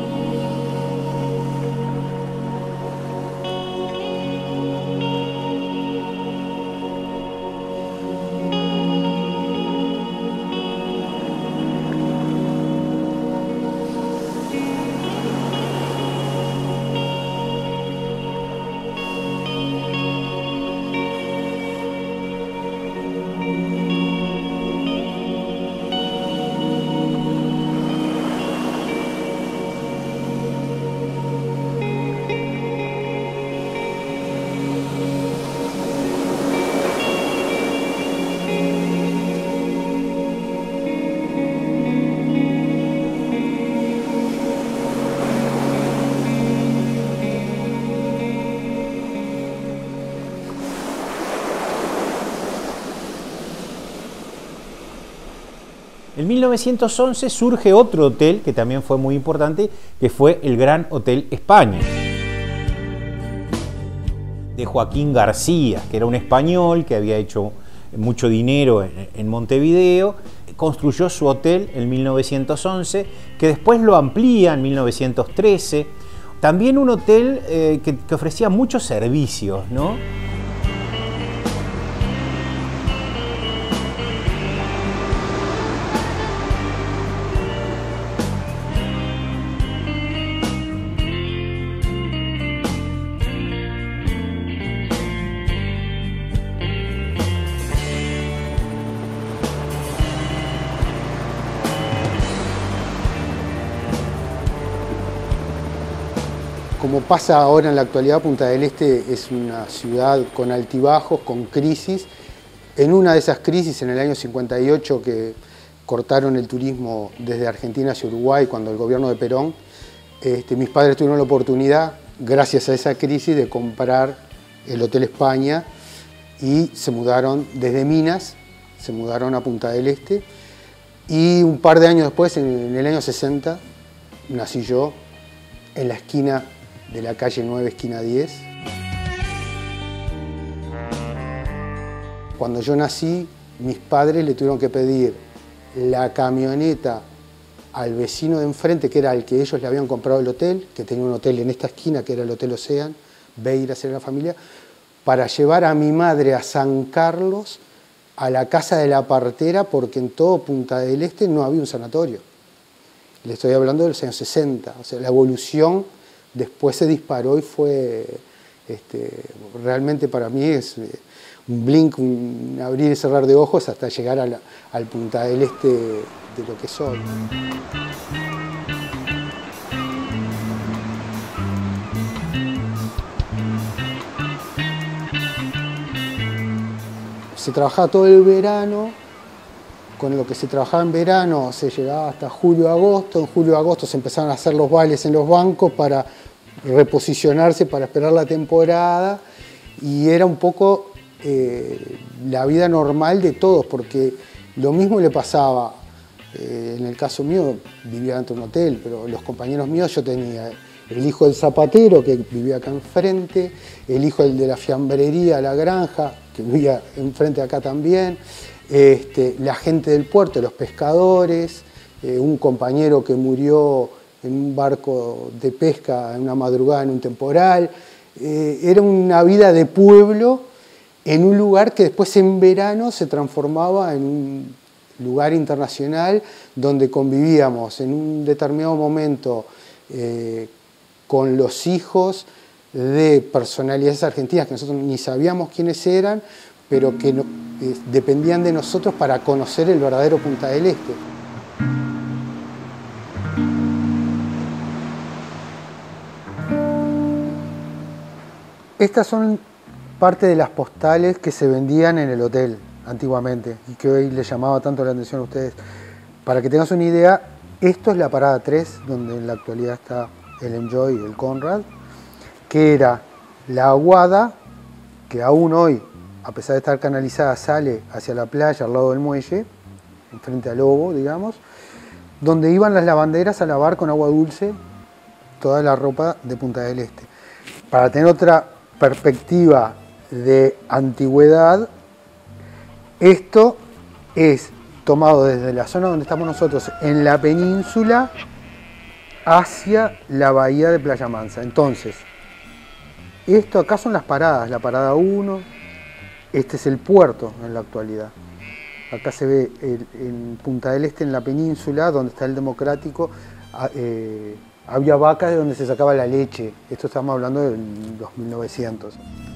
En 1911 surge otro hotel que también fue muy importante, que fue el Gran Hotel España, de Joaquín García, que era un español que había hecho mucho dinero en Montevideo. Construyó su hotel en 1911, que después lo amplía en 1913. También un hotel que ofrecía muchos servicios, ¿no? Como pasa ahora en la actualidad, Punta del Este es una ciudad con altibajos, con crisis. En una de esas crisis, en el año 58, que cortaron el turismo desde Argentina hacia Uruguay, cuando el gobierno de Perón, mis padres tuvieron la oportunidad, gracias a esa crisis, de comprar el Hotel España y se mudaron desde Minas, se mudaron a Punta del Este. Y un par de años después, en el año 60, nací yo en la esquina de la calle 9, esquina 10. Cuando yo nací, mis padres le tuvieron que pedir la camioneta al vecino de enfrente, que era el que ellos le habían comprado el hotel, que tenía un hotel en esta esquina, que era el Hotel Ocean, Beiras era la familia, para llevar a mi madre a San Carlos, a la casa de la partera, porque en todo Punta del Este no había un sanatorio. Le estoy hablando de los años 60, o sea, la evolución después se disparó y fue, realmente para mí es un blink, un abrir y cerrar de ojos hasta llegar al Punta del Este de lo que soy. Se trabajaba todo el verano. Con lo que se trabajaba en verano se llegaba hasta julio-agosto. En julio-agosto se empezaron a hacer los bailes en los bancos para reposicionarse, para esperar la temporada. Y era un poco la vida normal de todos, porque lo mismo le pasaba, en el caso mío, vivía dentro de un hotel, pero los compañeros míos, yo tenía el hijo del zapatero, que vivía acá enfrente, el hijo del de la fiambrería, la granja, que vivía enfrente acá también, la gente del puerto, los pescadores, un compañero que murió en un barco de pesca en una madrugada en un temporal. Era una vida de pueblo en un lugar que después en verano se transformaba en un lugar internacional donde convivíamos en un determinado momento con los hijos de personalidades argentinas que nosotros ni sabíamos quiénes eran, pero que dependían de nosotros para conocer el verdadero Punta del Este. Estas son parte de las postales que se vendían en el hotel antiguamente y que hoy les llamaba tanto la atención a ustedes. Para que tengas una idea, esto es la parada 3, donde en la actualidad está el Enjoy y el Conrad, que era la aguada, que aún hoy, a pesar de estar canalizada, sale hacia la playa al lado del muelle, enfrente al Lobo, digamos, donde iban las lavanderas a lavar con agua dulce toda la ropa de Punta del Este. Para tener otra perspectiva de antigüedad, esto es tomado desde la zona donde estamos nosotros, en la península, hacia la bahía de Playa Mansa. Entonces, esto acá son las paradas, la parada 1, este es el puerto en la actualidad. Acá se ve en Punta del Este, en la península, donde está el Democrático, había vacas de donde se sacaba la leche. Esto estamos hablando de los 1900.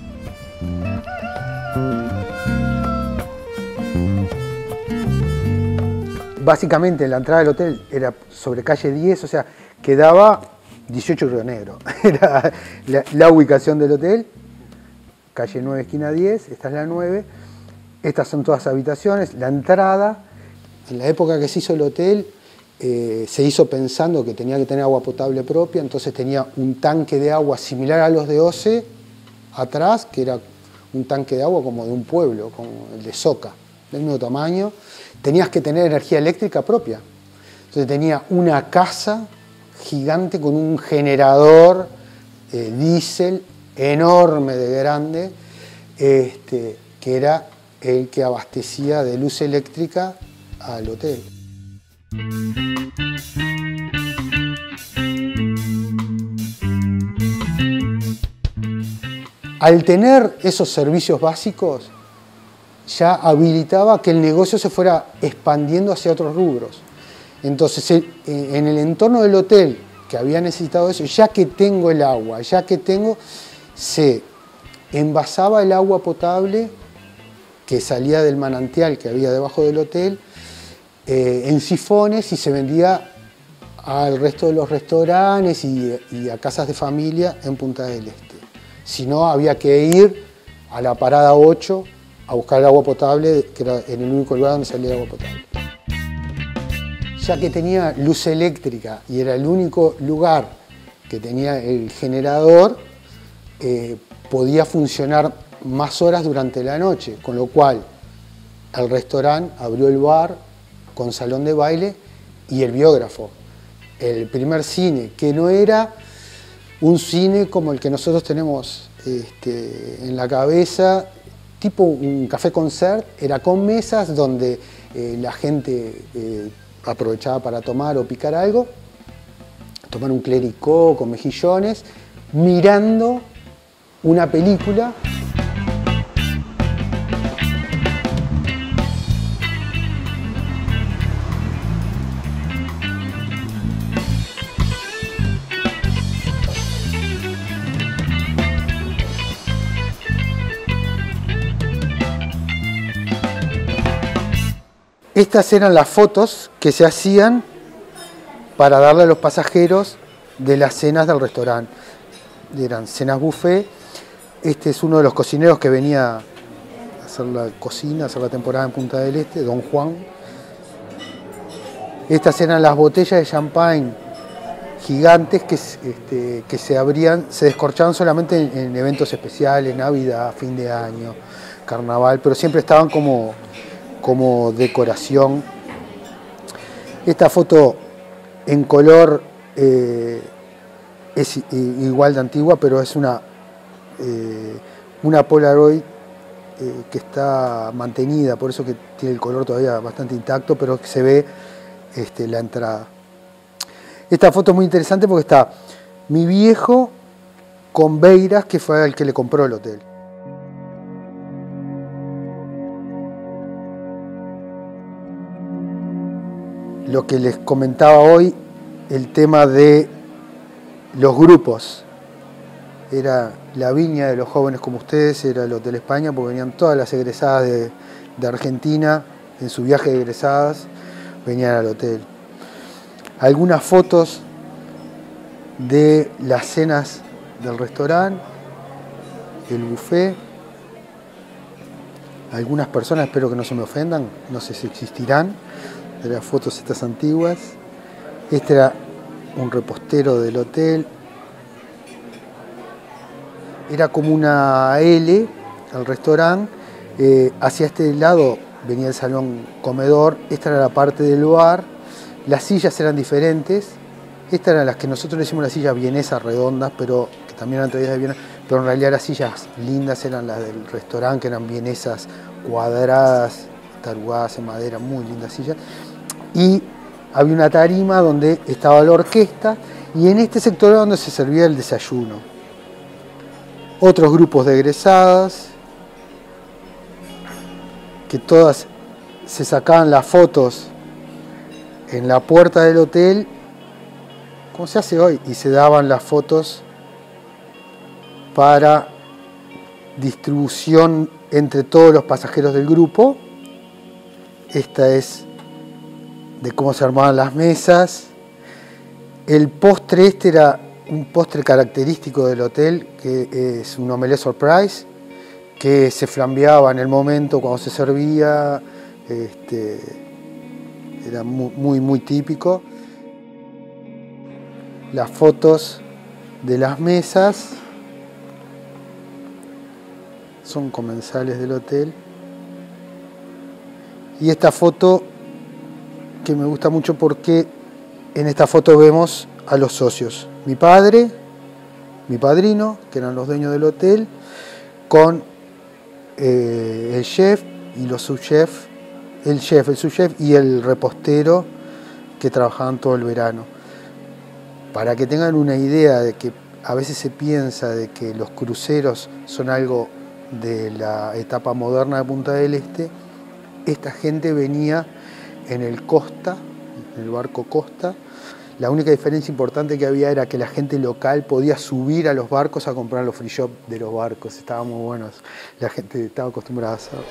Básicamente la entrada del hotel era sobre calle 10, o sea, quedaba 18 Río Negro. Era la ubicación del hotel, calle 9, esquina 10, esta es la 9. Estas son todas habitaciones, la entrada. En la época que se hizo el hotel, se hizo pensando que tenía que tener agua potable propia, entonces tenía un tanque de agua similar a los de OCE atrás, que era un tanque de agua como de un pueblo, como el de Soca, del mismo tamaño. Tenías que tener energía eléctrica propia. Entonces tenía una casa gigante con un generador diésel enorme de grande, que era el que abastecía de luz eléctrica al hotel. Al tener esos servicios básicos, ya habilitaba que el negocio se fuera expandiendo hacia otros rubros. Entonces, en el entorno del hotel, que había necesitado eso, ya que tengo el agua, ya que tengo, se envasaba el agua potable que salía del manantial que había debajo del hotel, en sifones, y se vendía al resto de los restaurantes y a casas de familia en Punta del Este. Si no, había que ir a la parada 8 a buscar agua potable, que era en el único lugar donde salía agua potable. Ya que tenía luz eléctrica y era el único lugar que tenía el generador, podía funcionar más horas durante la noche, con lo cual el restaurante abrió el bar con salón de baile y el biógrafo. El primer cine, que no era un cine como el que nosotros tenemos en la cabeza, tipo un café concert, era con mesas donde la gente aprovechaba para tomar o picar algo, tomar un clericó con mejillones, mirando una película. Estas eran las fotos que se hacían para darle a los pasajeros de las cenas del restaurante. Eran cenas buffet. Este es uno de los cocineros que venía a hacer la cocina, a hacer la temporada en Punta del Este, Don Juan. Estas eran las botellas de champagne gigantes que se abrían, se descorchaban solamente en eventos especiales, Navidad, fin de año, Carnaval, pero siempre estaban como decoración. Esta foto en color es igual de antigua, pero es una Polaroid que está mantenida, por eso que tiene el color todavía bastante intacto, pero se ve la entrada. Esta foto es muy interesante porque está mi viejo con Beiras, que fue el que le compró el hotel. Lo que les comentaba hoy, el tema de los grupos. era la viña de los jóvenes como ustedes, era el Hotel España, porque venían todas las egresadas de Argentina, en su viaje de egresadas, venían al hotel. Algunas fotos de las cenas del restaurante, el buffet. Algunas personas, espero que no se me ofendan, no sé si existirán, de las fotos estas antiguas. Este era un repostero del hotel. Era como una L, el restaurante. Hacia este lado venía el salón comedor. Esta era la parte del bar. Las sillas eran diferentes. Estas eran las que nosotros le decimos las sillas vienesas redondas, pero que también eran traídas de Viena. Pero en realidad las sillas lindas eran las del restaurante, que eran vienesas cuadradas, tarugadas en madera, muy lindas sillas. Y había una tarima donde estaba la orquesta, y en este sector era donde se servía el desayuno. Otros grupos de egresadas, que todas se sacaban las fotos en la puerta del hotel, como se hace hoy, y se daban las fotos para distribución entre todos los pasajeros del grupo. Esta es de cómo se armaban las mesas. El postre este era un postre característico del hotel, que es un omelette surprise, que se flambeaba en el momento cuando se servía. Era muy típico. Las fotos de las mesas son comensales del hotel. Y esta foto que me gusta mucho porque en esta foto vemos a los socios. Mi padre, mi padrino, que eran los dueños del hotel, con el chef y los subchefs, el chef, el subchef y el repostero, que trabajaban todo el verano. Para que tengan una idea de que a veces se piensa de que los cruceros son algo de la etapa moderna de Punta del Este, esta gente venía en el Costa, en el barco Costa. La única diferencia importante que había era que la gente local podía subir a los barcos a comprar los free shop de los barcos. Estaban muy buenos, la gente estaba acostumbrada a hacerlo.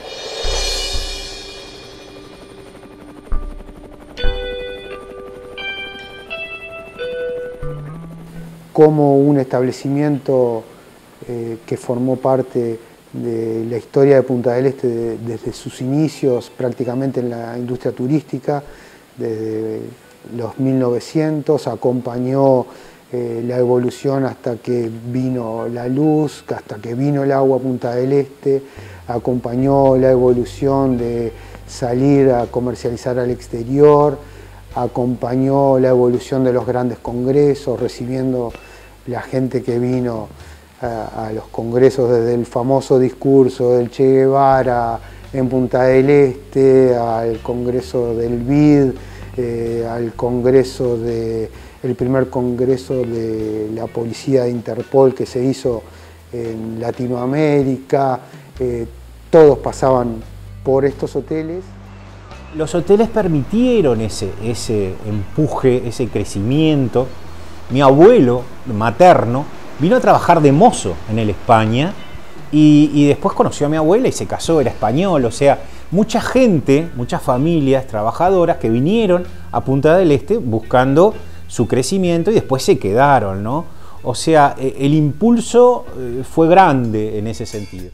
Como un establecimiento que formó parte de la historia de Punta del Este desde sus inicios prácticamente en la industria turística, desde los 1900, acompañó la evolución hasta que vino la luz, hasta que vino el agua a Punta del Este, acompañó la evolución de salir a comercializar al exterior, acompañó la evolución de los grandes congresos, recibiendo la gente que vino a los congresos, desde el famoso discurso del Che Guevara en Punta del Este, al congreso del BID, al congreso el primer congreso de la policía de Interpol que se hizo en Latinoamérica. Todos pasaban por estos hoteles. Los hoteles permitieron ese empuje, ese crecimiento. Mi abuelo materno vino a trabajar de mozo en el España y después conoció a mi abuela y se casó, era español. O sea, mucha gente, muchas familias trabajadoras que vinieron a Punta del Este buscando su crecimiento y después se quedaron, ¿no? O sea, el impulso fue grande en ese sentido.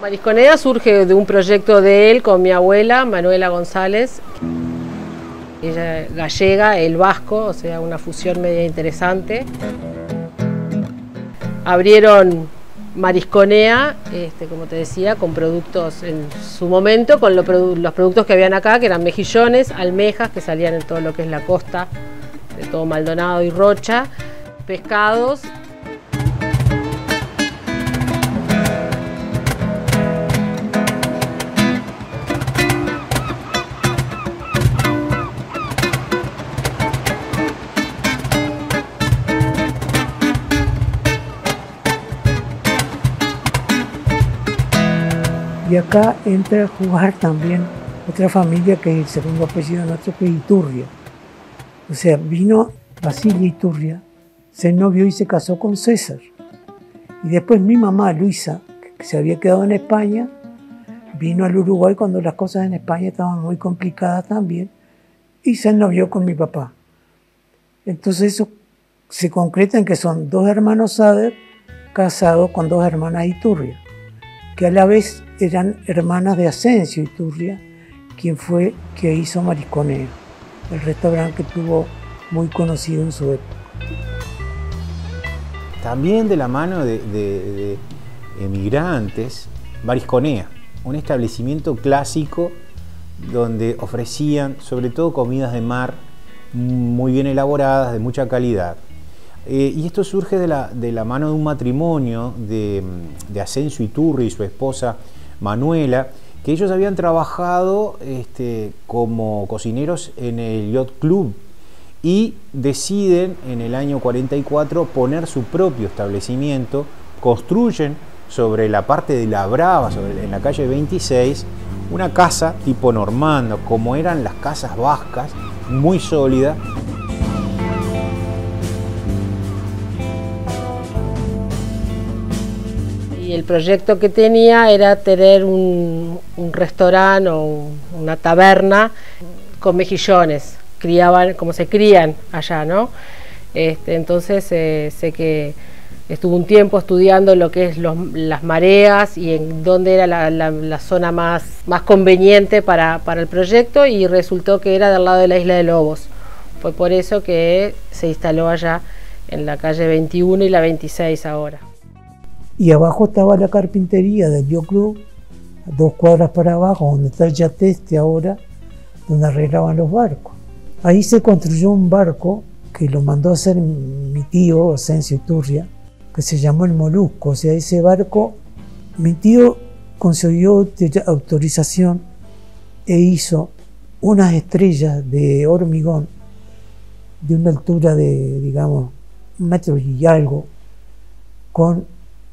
Marisconea surge de un proyecto de él con mi abuela, Manuela González. Ella gallega, él vasco, o sea, una fusión media interesante. Abrieron Marisconea, como te decía, con productos en su momento, con los productos que habían acá, que eran mejillones, almejas, que salían en todo lo que es la costa, de todo Maldonado y Rocha, pescados. Y acá entra a jugar también otra familia que es el segundo apellido nuestro, que es Iturria. O sea, vino Basilia Iturria, se novió y se casó con César. Y después mi mamá, Luisa, que se había quedado en España, vino al Uruguay cuando las cosas en España estaban muy complicadas también, y se novió con mi papá. Entonces eso se concreta en que son dos hermanos Sader casados con dos hermanas Iturria, que a la vez eran hermanas de Asensio Iturria, quien fue que hizo Marisconea, el restaurante que tuvo muy conocido en su época. También de la mano de emigrantes, Marisconea, un establecimiento clásico donde ofrecían sobre todo comidas de mar muy bien elaboradas, de mucha calidad. Y esto surge de la mano de un matrimonio de Asensio Iturria y su esposa Manuela, que ellos habían trabajado como cocineros en el Yacht Club y deciden en el año 44 poner su propio establecimiento, construyen sobre la parte de La Brava, en la calle 26, una casa tipo normando, como eran las casas vascas, muy sólida. Y el proyecto que tenía era tener un restaurante o una taberna con mejillones, criaban como se crían allá, ¿no? Entonces sé que estuve un tiempo estudiando lo que es las mareas y en dónde era la zona más conveniente para el proyecto, y resultó que era del lado de la isla de Lobos. Fue por eso que se instaló allá en la calle 21 y la 26 ahora. Y abajo estaba la carpintería del Yacht Club, 2 cuadras para abajo, donde está el yate ahora, donde arreglaban los barcos. Ahí se construyó un barco que lo mandó a hacer mi tío, Asensio Iturria, que se llamó el Molusco. O sea, ese barco, mi tío consiguió autorización e hizo unas estrellas de hormigón de una altura de, digamos, 1 metro y algo, con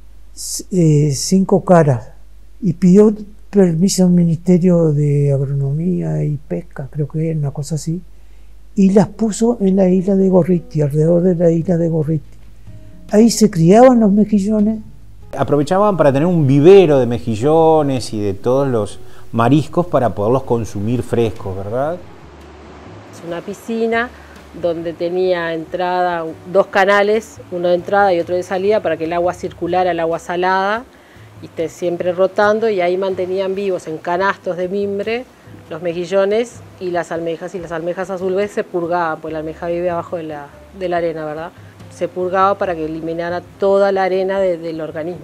5 caras, y pidió permiso al Ministerio de Agronomía y Pesca, creo que era una cosa así, y las puso en la isla de Gorriti, alrededor de la isla de Gorriti. Ahí se criaban los mejillones. Aprovechaban para tener un vivero de mejillones y de todos los mariscos para poderlos consumir frescos, ¿verdad? Es una piscina donde tenía entrada 2 canales, uno de entrada y otro de salida, para que el agua circulara, el agua salada, y esté siempre rotando, y ahí mantenían vivos en canastos de mimbre los mejillones y las almejas a su vez se purgaban, pues la almeja vive abajo de la arena, ¿verdad? Se purgaba para que eliminara toda la arena del organismo.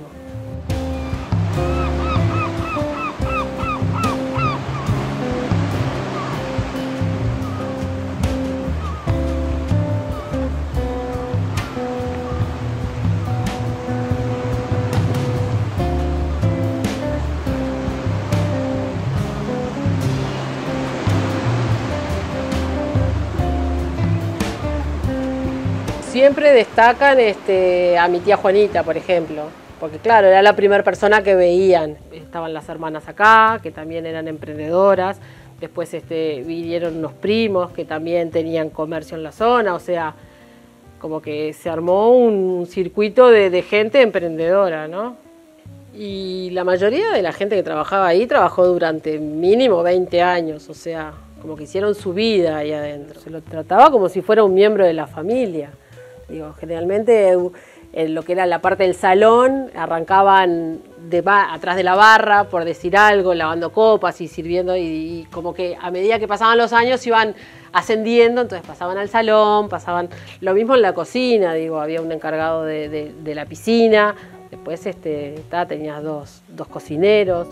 Siempre destacan a mi tía Juanita, por ejemplo, porque claro, era la primera persona que veían. Estaban las hermanas acá, que también eran emprendedoras, después vinieron unos primos que también tenían comercio en la zona, o sea, como que se armó un circuito de gente emprendedora, ¿no? Y la mayoría de la gente que trabajaba ahí trabajó durante mínimo 20 años, o sea, como que hicieron su vida ahí adentro. Se lo trataba como si fuera un miembro de la familia. Digo, generalmente en lo que era la parte del salón, arrancaban atrás de la barra, por decir algo, lavando copas y sirviendo, y como que a medida que pasaban los años iban ascendiendo, entonces pasaban al salón, pasaban lo mismo en la cocina, digo, había un encargado de la piscina, después tenías dos cocineros.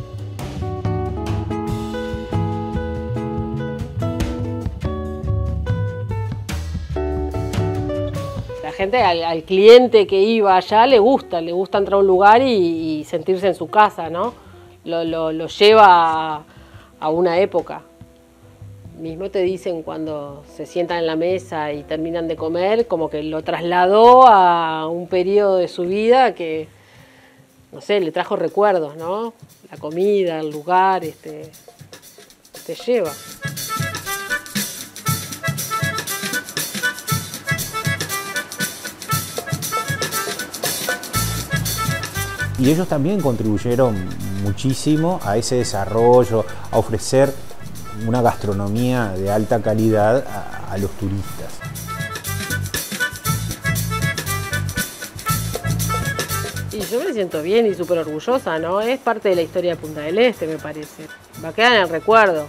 La gente, al cliente que iba allá le gusta entrar a un lugar y sentirse en su casa, ¿no? Lo lleva a una época. Mismo te dicen cuando se sientan en la mesa y terminan de comer, como que lo trasladó a un periodo de su vida que, no sé, le trajo recuerdos, ¿no? La comida, el lugar, te lleva. Y ellos también contribuyeron muchísimo a ese desarrollo, a ofrecer una gastronomía de alta calidad a los turistas. Y yo me siento bien y súper orgullosa, ¿no? Es parte de la historia de Punta del Este, me parece. Va a quedar en el recuerdo.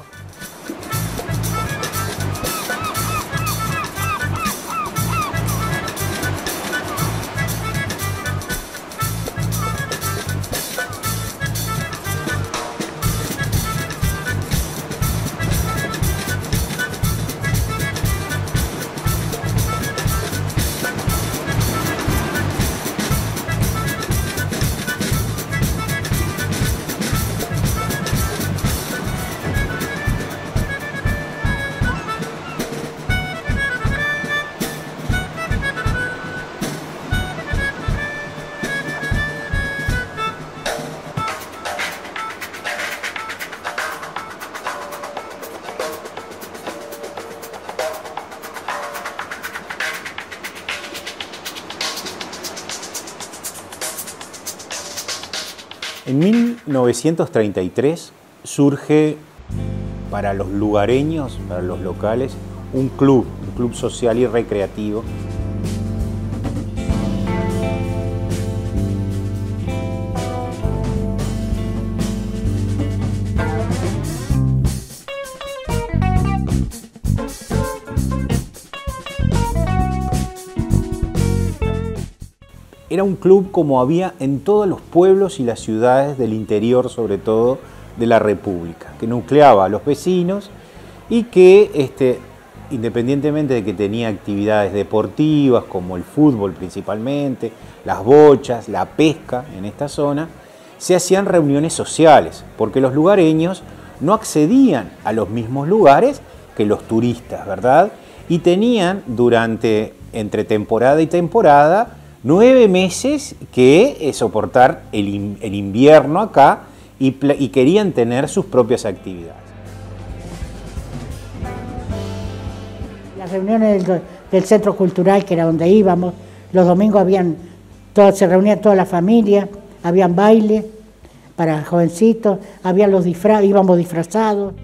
En 1933 surge para los lugareños, para los locales, un club social y recreativo. Era un club como había en todos los pueblos y las ciudades del interior, sobre todo, de la República, que nucleaba a los vecinos y que, independientemente de que tenía actividades deportivas, como el fútbol principalmente, las bochas, la pesca en esta zona, se hacían reuniones sociales, porque los lugareños no accedían a los mismos lugares que los turistas, ¿verdad? Y tenían entre temporada y temporada, 9 meses que soportar el invierno acá y querían tener sus propias actividades. Las reuniones del centro cultural, que era donde íbamos, los domingos se reunían toda la familia, habían baile para jovencitos, habían íbamos disfrazados.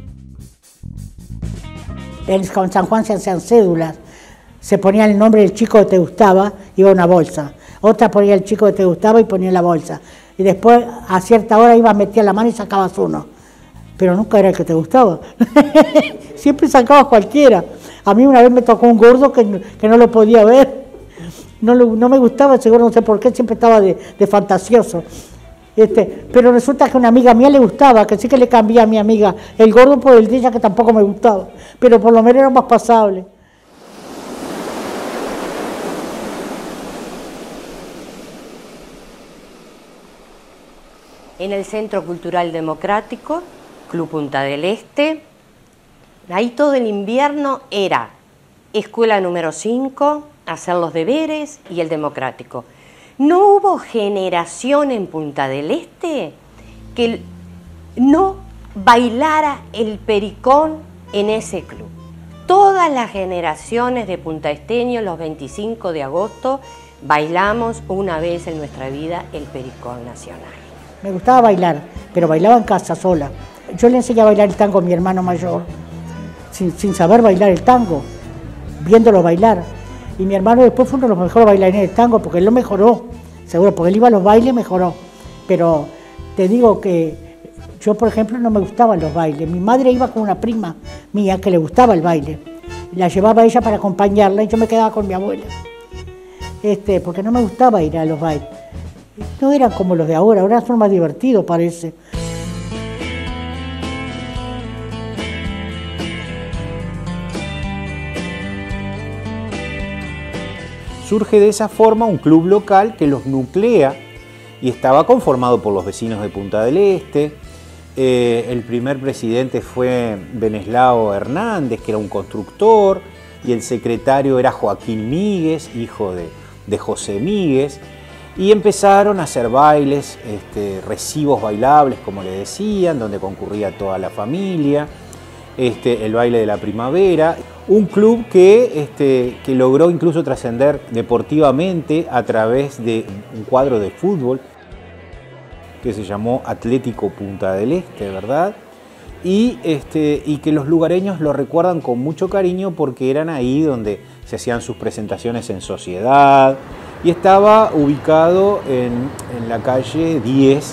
En San Juan se hacían cédulas. Se ponía el nombre del chico que te gustaba, iba a una bolsa. Otra ponía el chico que te gustaba y ponía en la bolsa. Y después, a cierta hora, ibas, metías la mano y sacabas uno. Pero nunca era el que te gustaba. Siempre sacabas cualquiera. A mí una vez me tocó un gordo que no lo podía ver. No me gustaba ese gordo, no sé por qué, siempre estaba de fantasioso. Pero resulta que a una amiga mía le gustaba, que sí que le cambié a mi amiga el gordo por el de ella, que tampoco me gustaba. Pero por lo menos era más pasable. En el Centro Cultural Democrático, Club Punta del Este, ahí todo el invierno era escuela número 5, hacer los deberes y el democrático. No hubo generación en Punta del Este que no bailara el pericón en ese club. Todas las generaciones de puntaesteños los 25 de agosto bailamos una vez en nuestra vida el pericón nacional. Me gustaba bailar, pero bailaba en casa sola. Yo le enseñé a bailar el tango a mi hermano mayor, sin saber bailar el tango, viéndolo bailar. Y mi hermano después fue uno de los mejores bailarines de tango, porque él lo mejoró, seguro, porque él iba a los bailes, mejoró. Pero te digo que yo, por ejemplo, no me gustaban los bailes. Mi madre iba con una prima mía que le gustaba el baile. La llevaba a ella para acompañarla y yo me quedaba con mi abuela. Porque no me gustaba ir a los bailes. No eran como los de ahora son más divertidos, parece. Surge de esa forma un club local que los nuclea y estaba conformado por los vecinos de Punta del Este. El primer presidente fue Beneslao Hernández, que era un constructor, y el secretario era Joaquín Míguez, hijo de José Míguez, y empezaron a hacer bailes, recibos bailables, como le decían, donde concurría toda la familia, el baile de la primavera, un club que logró incluso trascender deportivamente a través de un cuadro de fútbol que se llamó Atlético Punta del Este, ¿verdad? Y que los lugareños lo recuerdan con mucho cariño porque eran ahí donde se hacían sus presentaciones en sociedad y estaba ubicado en la calle 10.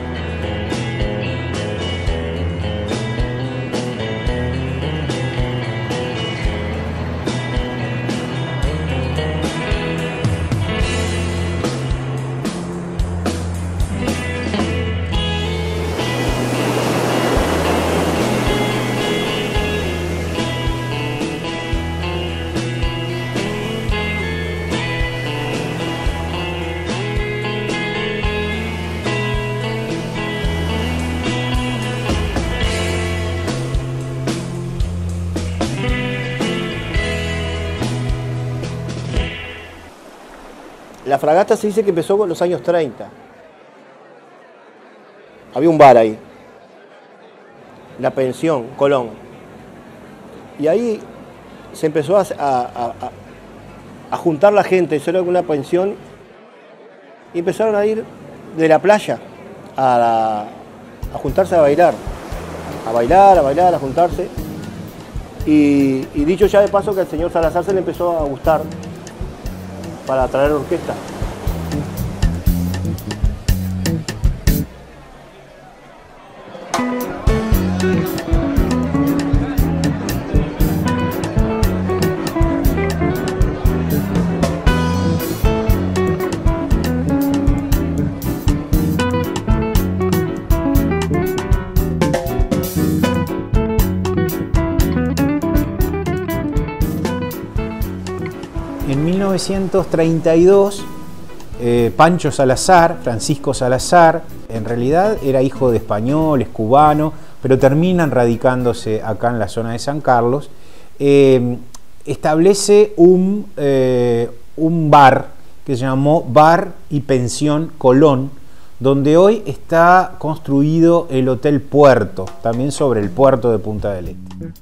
La fragata se dice que empezó en los años 30. Había un bar ahí, La Pensión, Colón. Y ahí se empezó a juntar la gente, eso era una pensión, y empezaron a ir de la playa a juntarse a bailar, a juntarse. Y dicho ya de paso que al señor Salazar se le empezó a gustar para traer orquesta. En 1932, Pancho Salazar, Francisco Salazar, en realidad era hijo de españoles, cubano, pero terminan radicándose acá en la zona de San Carlos, establece un bar que se llamó Bar y Pensión Colón, donde hoy está construido el Hotel Puerto, también sobre el puerto de Punta del Este.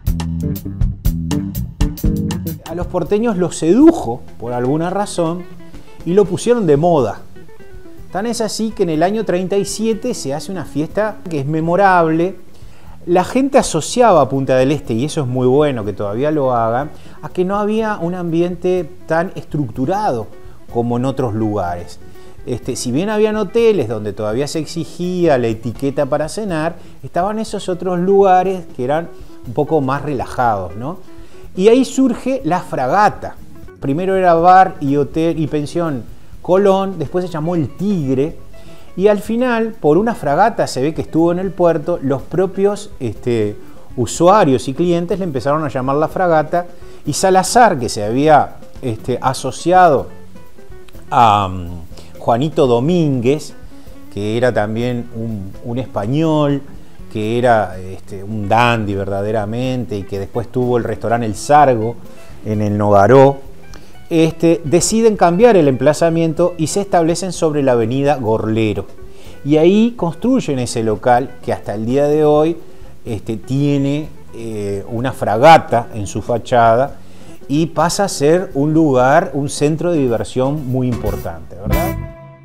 A los porteños los sedujo por alguna razón y lo pusieron de moda. Tan es así que en el año 37 se hace una fiesta que es memorable. La gente asociaba a Punta del Este, y eso es muy bueno que todavía lo hagan, a que no había un ambiente tan estructurado como en otros lugares. Si bien habían hoteles donde todavía se exigía la etiqueta para cenar, estaban esos otros lugares que eran un poco más relajados, ¿no? Y ahí surge la fragata. Primero era Bar y Hotel y Pensión Colón, después se llamó El Tigre, y al final, por una fragata se ve que estuvo en el puerto, los propios usuarios y clientes le empezaron a llamar la fragata, y Salazar, que se había asociado a Juanito Domínguez, que era también un español, que era un dandy verdaderamente y que después tuvo el restaurante El Sargo en el Nogaró, deciden cambiar el emplazamiento y se establecen sobre la avenida Gorlero. Y ahí construyen ese local que hasta el día de hoy tiene una fragata en su fachada y pasa a ser un lugar, un centro de diversión muy importante, ¿verdad?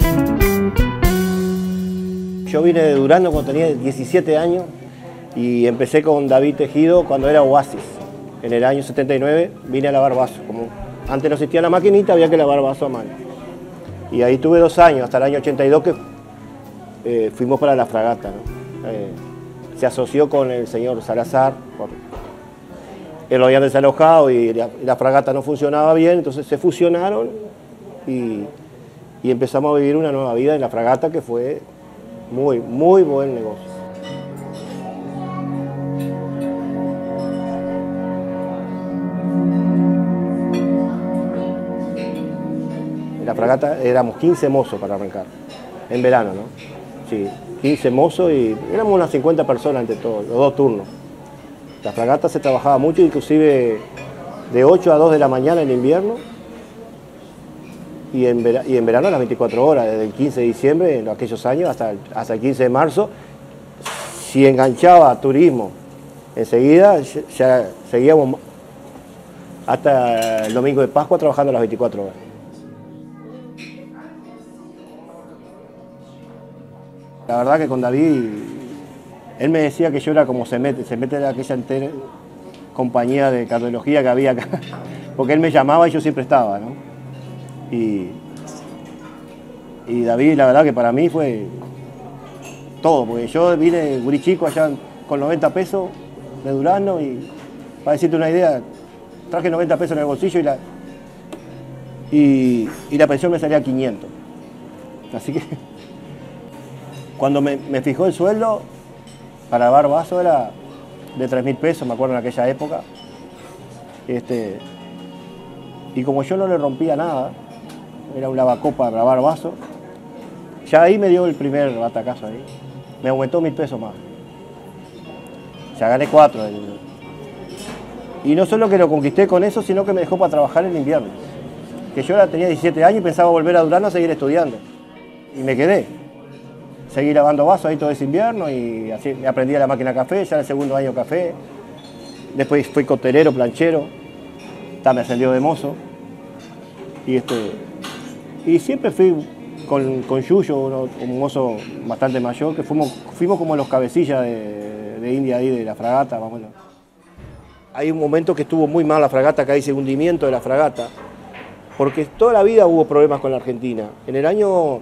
Yo vine de Durazno cuando tenía 17 años y empecé con David Tejido cuando era Oasis. En el año 79 vine a lavar vasos, como Antes no existía la maquinita, había que lavar vaso a mano. Y ahí tuve 2 años, hasta el año 82 que fuimos para la fragata, ¿no? Se asoció con el señor Salazar, él lo habían desalojado y la fragata no funcionaba bien, entonces se fusionaron y empezamos a vivir una nueva vida en la fragata que fue muy, muy buen negocio. En la fragata éramos 15 mozos para arrancar, en verano, ¿no? Sí, 15 mozos y éramos unas 50 personas entre todos, los 2 turnos. La fragata se trabajaba mucho, inclusive de 8 a 2 de la mañana en invierno y en verano a las 24 horas, desde el 15 de diciembre, en aquellos años, hasta el 15 de marzo. Si enganchaba turismo enseguida, ya seguíamos hasta el domingo de Pascua trabajando a las 24 horas. La verdad que con David, él me decía que yo era como se mete en aquella entera compañía de cardiología que había acá, porque él me llamaba y yo siempre estaba, ¿no? Y David, la verdad que para mí fue todo, porque yo vine gurí chico allá con 90 pesos de Durazno y, para decirte una idea, traje 90 pesos en el bolsillo y la pensión me salía 500. Así que cuando me fijó el sueldo, para lavar vaso era de 3.000 pesos, me acuerdo en aquella época. Y como yo no le rompía nada, era un lavacopa para lavar vaso, ya ahí me dio el primer batacazo ahí. Me aumentó 1.000 pesos más. Ya gané 4. Y no solo que lo conquisté con eso, sino que me dejó para trabajar en invierno. Que yo ahora tenía 17 años y pensaba volver a Durazno a seguir estudiando. Y me quedé. Seguí lavando vasos ahí todo ese invierno y así aprendí a la máquina de café, ya en el segundo año café. Después fui costelero, planchero, me ascendió de mozo. Y siempre fui con Yuyo, un mozo bastante mayor, que fuimos como los cabecillas de India ahí de la fragata, más o menos. Hay un momento que estuvo muy mal la fragata, que hay ese hundimiento de la fragata, porque toda la vida hubo problemas con la Argentina. En el año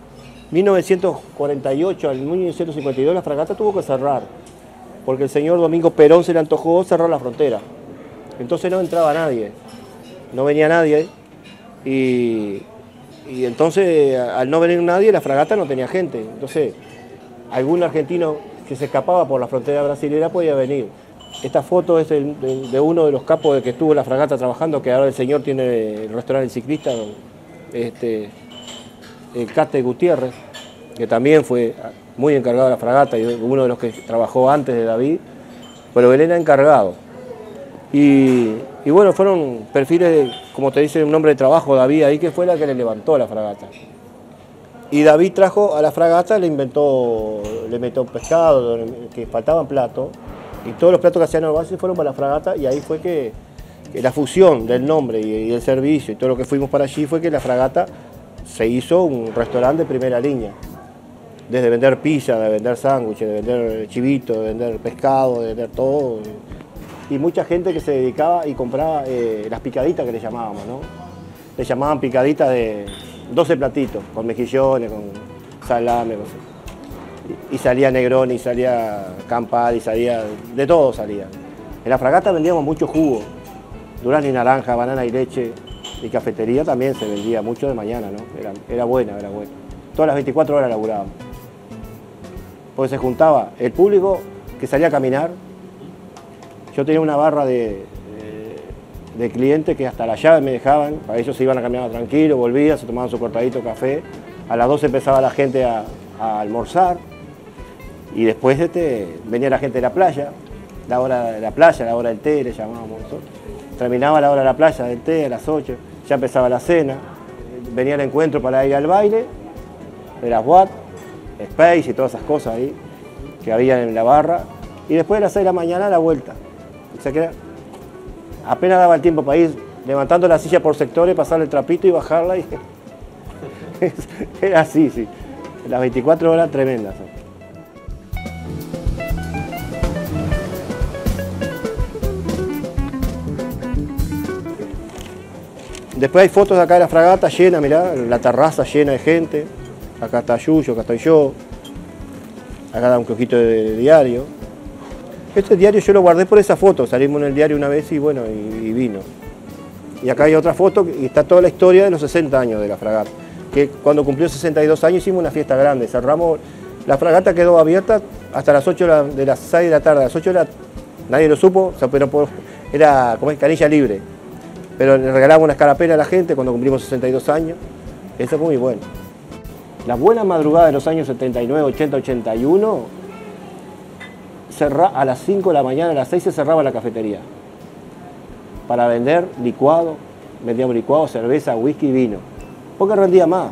1948 al 1952 la fragata tuvo que cerrar, porque el señor Domingo Perón se le antojó cerrar la frontera. Entonces no entraba nadie, no venía nadie, y entonces al no venir nadie la fragata no tenía gente. Entonces algún argentino que se escapaba por la frontera brasilera podía venir. Esta foto es de uno de los capos de que estuvo en la fragata trabajando, que ahora el señor tiene el restaurante El Ciclista, el Cate Gutiérrez, que también fue muy encargado de la fragata y uno de los que trabajó antes de David, pero él era encargado. Y bueno, fueron perfiles, como te dice un nombre de trabajo, David ahí, que fue la que le levantó la fragata. Y David trajo a la fragata, le metió pescado, que faltaban platos, y todos los platos que hacían en el base fueron para la fragata, y ahí fue que la fusión del nombre y el servicio y todo lo que fuimos para allí fue que la fragata se hizo un restaurante de primera línea. Desde vender pizza, de vender sándwiches, de vender chivito, de vender pescado, de vender todo. Y mucha gente que se dedicaba y compraba las picaditas que le llamábamos, ¿no? Le llamaban picaditas de 12 platitos, con mejillones, con salame, no sé. Y salía Negroni, salía Campari, salía, de todo salía. En la fragata vendíamos mucho jugo, durazno y naranja, banana y leche, y cafetería también se vendía mucho de mañana, ¿no? Era buena. Todas las 24 horas laburábamos. Porque se juntaba el público que salía a caminar. Yo tenía una barra de clientes que hasta la llave me dejaban, para ellos se iban a caminar tranquilo, volvían, se tomaban su cortadito de café. A las 12 empezaba la gente a almorzar. Y después venía la gente de la playa, la hora de la playa, la hora del té, le llamábamos nosotros. Terminaba la hora de la playa, del té, a las 8, ya empezaba la cena, venía el encuentro para ir al baile, de las WAT, Space y todas esas cosas ahí que había en la barra, y después de las 6 de la mañana la vuelta. O sea que apenas daba el tiempo para ir levantando la silla por sectores, pasarle el trapito y bajarla, y era así, sí. Las 24 horas tremendas. Después hay fotos de acá de la fragata llena, mirá, la terraza llena de gente. Acá está Yuyo, acá estoy yo. Acá da un poquito de diario. Este diario yo lo guardé por esa foto, salimos en el diario una vez y bueno, y vino. Y acá hay otra foto y está toda la historia de los 60 años de la fragata. Que cuando cumplió 62 años hicimos una fiesta grande, cerramos, la fragata quedó abierta hasta las 8 de las 6 de la tarde, a las 8 nadie lo supo, pero era como es canilla libre. Pero le regalamos una escarapela a la gente cuando cumplimos 62 años, eso fue muy bueno. La buena madrugada de los años 79, 80, 81, a las 5 de la mañana, a las 6 se cerraba la cafetería para vender licuado, vendíamos licuado, cerveza, whisky y vino, porque rendía más.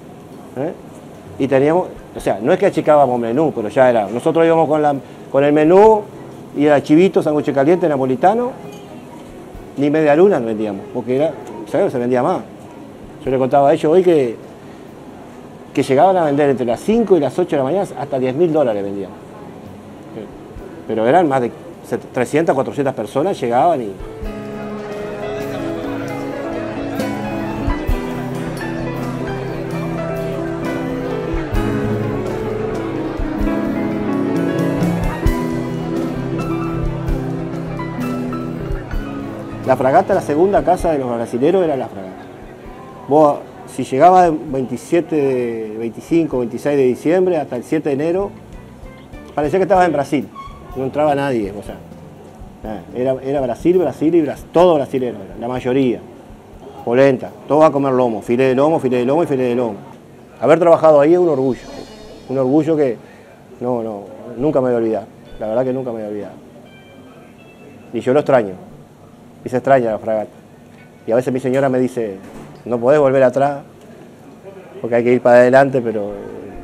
Y teníamos, o sea, no es que achicábamos menú, pero ya era, nosotros íbamos con el menú y era chivito, sándwich caliente, napolitano, ni media luna no vendíamos, porque era, ¿sabes? Se vendía más. Yo le contaba a ellos hoy que llegaban a vender entre las 5 y las 8 de la mañana hasta $10.000 vendían. Pero eran más de 300, 400 personas, llegaban y... La fragata, la segunda casa de los brasileros era la fragata. Vos, si llegaba el 27, 25, 26 de diciembre hasta el 7 de enero, parecía que estabas en Brasil. No entraba nadie, o sea, era Brasil y todo brasilero, la mayoría. Polenta, todos a comer lomo, filé de lomo, filé de lomo y filé de lomo. Haber trabajado ahí es un orgullo que nunca me voy a olvidar, la verdad que nunca me voy a olvidar. Y yo lo extraño, y se extraña la fragata. Y a veces mi señora me dice, no podés volver atrás, porque hay que ir para adelante, pero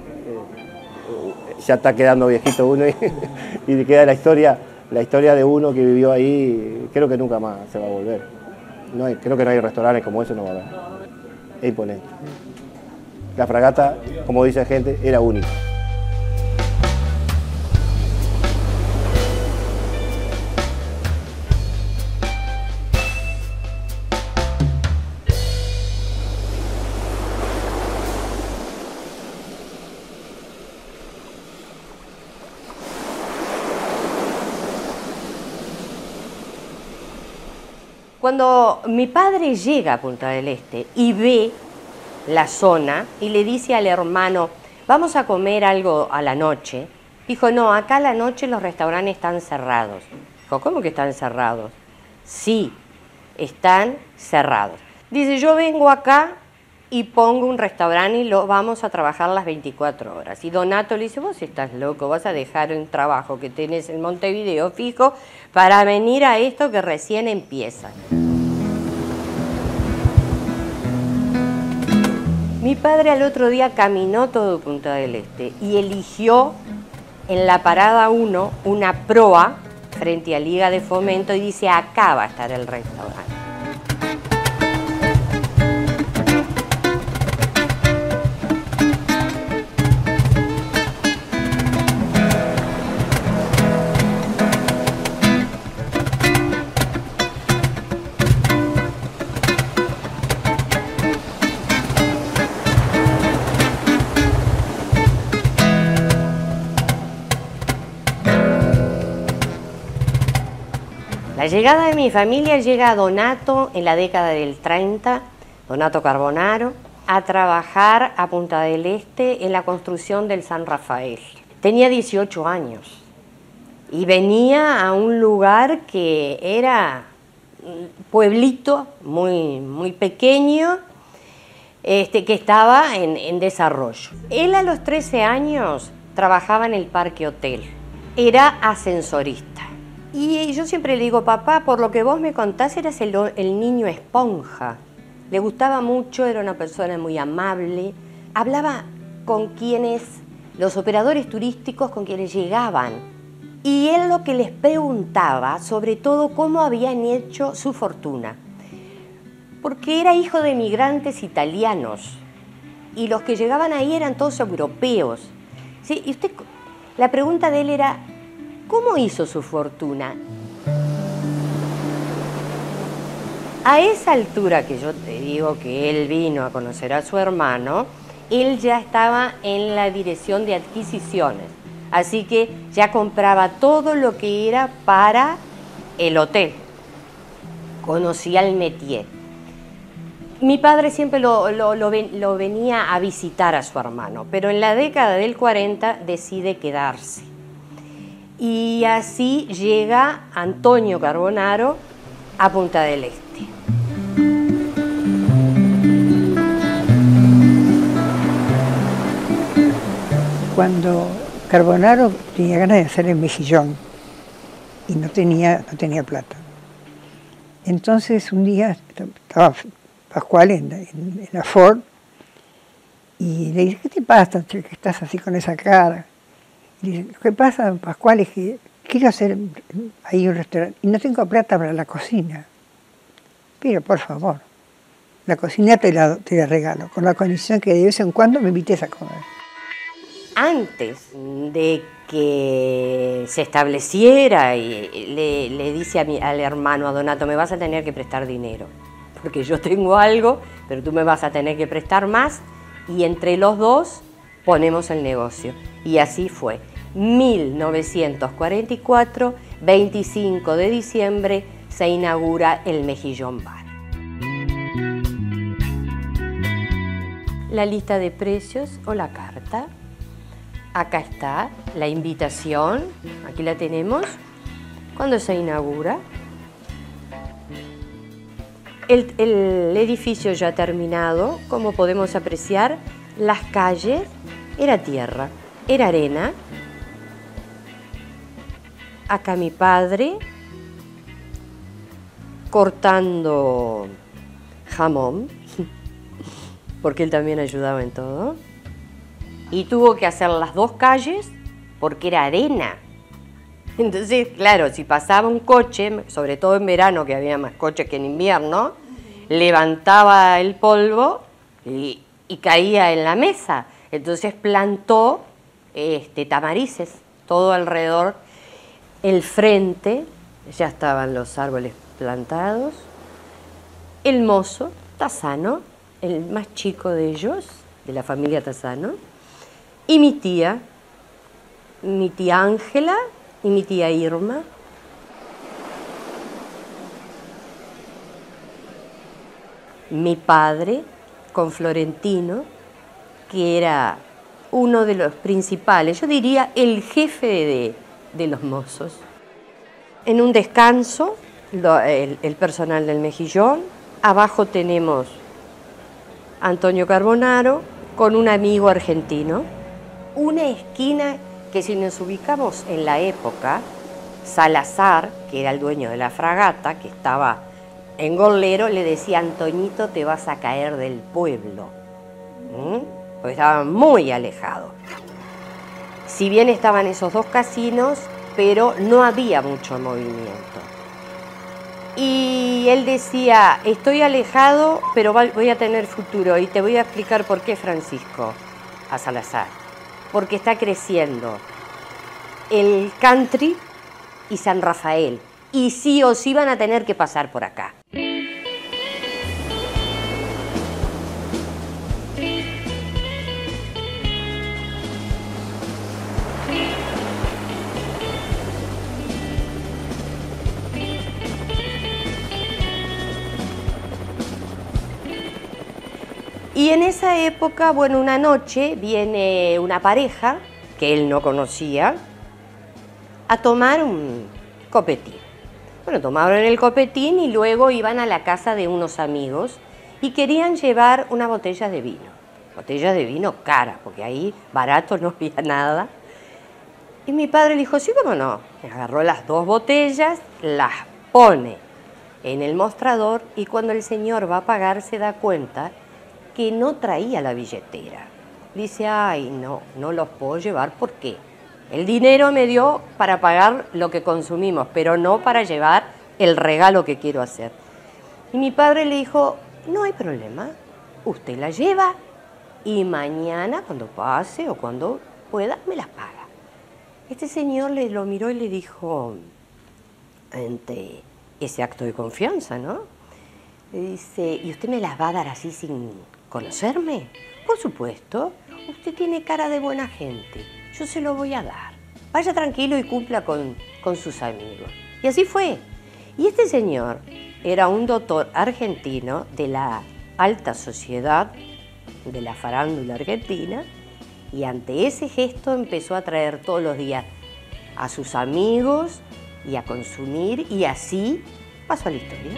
ya está quedando viejito uno y queda la historia de uno que vivió ahí, creo que nunca más se va a volver. Creo que no hay restaurantes como eso, no va a haber. Es imponente. La fragata, como dice la gente, era única. Cuando mi padre llega a Punta del Este y ve la zona y le dice al hermano, vamos a comer algo a la noche, dijo, no, acá a la noche los restaurantes están cerrados. Dijo, ¿cómo que están cerrados? Sí, están cerrados. Dice, yo vengo acá y pongo un restaurante y lo vamos a trabajar las 24 horas. Y Donato le dice, vos estás loco, vas a dejar un trabajo que tenés en Montevideo fijo para venir a esto que recién empieza. Mi padre al otro día caminó todo Punta del Este y eligió en la parada 1 una proa frente a Liga de Fomento y dice, acá va a estar el restaurante. La llegada de mi familia llega a Donato en la década del 30, Donato Carbonaro, a trabajar a Punta del Este en la construcción del San Rafael. Tenía 18 años y venía a un lugar que era un pueblito muy pequeño, que estaba en desarrollo. Él a los 13 años trabajaba en el Parque Hotel, era ascensorista. Y yo siempre le digo, papá, por lo que vos me contás, eras el niño esponja. Le gustaba mucho, era una persona muy amable. Hablaba con los operadores turísticos con quienes llegaban. Y él lo que les preguntaba, sobre todo, cómo habían hecho su fortuna. Porque era hijo de migrantes italianos. Y los que llegaban ahí eran todos europeos. ¿Sí? Y la pregunta de él era, ¿cómo hizo su fortuna? A esa altura que yo te digo que él vino a conocer a su hermano, él ya estaba en la dirección de adquisiciones, así que ya compraba todo lo que era para el hotel. Conocía el métier. Mi padre siempre lo venía a visitar a su hermano, pero en la década del 40 decide quedarse. Y así llega Antonio Carbonaro a Punta del Este. Cuando Carbonaro tenía ganas de hacer el mejillón y no tenía plata. Entonces un día estaba Pascual en la Ford y le dice, ¿qué te pasa, che, que estás así con esa cara? Y dice, lo que pasa, Pascual, es que quiero hacer ahí un restaurante y no tengo plata para la cocina. Pero por favor, la cocina te la regalo, con la condición que de vez en cuando me invites a comer. Antes de que se estableciera, y le dice al hermano, a Donato, me vas a tener que prestar dinero, porque yo tengo algo, pero tú me vas a tener que prestar más, y entre los dos ponemos el negocio. Y así fue. 1944, 25 de diciembre, se inaugura el Mejillón Bar. La lista de precios o la carta. Acá está la invitación, aquí la tenemos, cuando se inaugura. El edificio ya terminado, como podemos apreciar, las calles, era tierra, era arena. Acá mi padre cortando jamón, porque él también ayudaba en todo. Y tuvo que hacer las dos calles porque era arena. Entonces, claro, si pasaba un coche, sobre todo en verano, que había más coches que en invierno, levantaba el polvo y caía en la mesa. Entonces plantó tamarices todo alrededor. El frente, ya estaban los árboles plantados. El mozo, Tassano, el más chico de ellos, de la familia Tassano. Y mi tía Ángela y mi tía Irma. Mi padre con Florentino, que era uno de los principales, yo diría el jefe de los mozos. En un descanso, el personal del Mejillón. Abajo tenemos Antonio Carbonaro con un amigo argentino. Una esquina que, si nos ubicamos en la época, Salazar, que era el dueño de la fragata, que estaba en Golero, le decía, Antoñito, te vas a caer del pueblo. Porque estaba muy alejado. Si bien estaban esos dos casinos, pero no había mucho movimiento. Y él decía, estoy alejado, pero voy a tener futuro. Y te voy a explicar por qué, Francisco, a Salazar. Porque está creciendo el country y San Rafael. Y sí o sí van a tener que pasar por acá. Y en esa época, bueno, una noche viene una pareja que él no conocía a tomar un copetín. Bueno, tomaron el copetín y luego iban a la casa de unos amigos y querían llevar una botella de vino. Botella de vino cara, porque ahí barato no había nada. Y mi padre le dijo, sí, cómo no. Agarró las dos botellas, las pone en el mostrador y cuando el señor va a pagar se da cuenta que no traía la billetera. Dice, ay, no los puedo llevar, ¿por qué? El dinero me dio para pagar lo que consumimos, pero no para llevar el regalo que quiero hacer. Y mi padre le dijo, no hay problema, usted la lleva y mañana, cuando pase o cuando pueda, me las paga. Este señor lo miró y le dijo, ante ese acto de confianza, ¿no? Le dice, ¿y usted me las va a dar así sin conocerme? Por supuesto, usted tiene cara de buena gente, yo se lo voy a dar. Vaya tranquilo y cumpla con sus amigos. Y así fue. Y este señor era un doctor argentino de la alta sociedad, de la farándula argentina, y ante ese gesto empezó a traer todos los días a sus amigos y a consumir, y así pasó a la historia.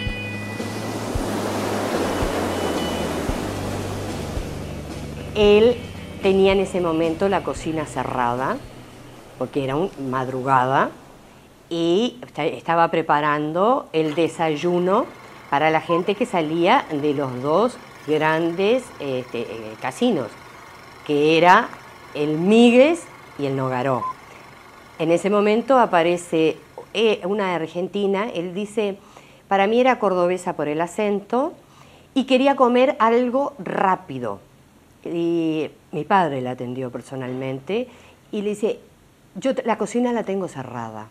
Él tenía en ese momento la cocina cerrada, porque era madrugada, y estaba preparando el desayuno para la gente que salía de los dos grandes casinos, que era el Míguez y el Nogaró. En ese momento aparece una argentina, él dice, para mí era cordobesa por el acento, y quería comer algo rápido. Y mi padre la atendió personalmente, y le dice, yo la cocina la tengo cerrada,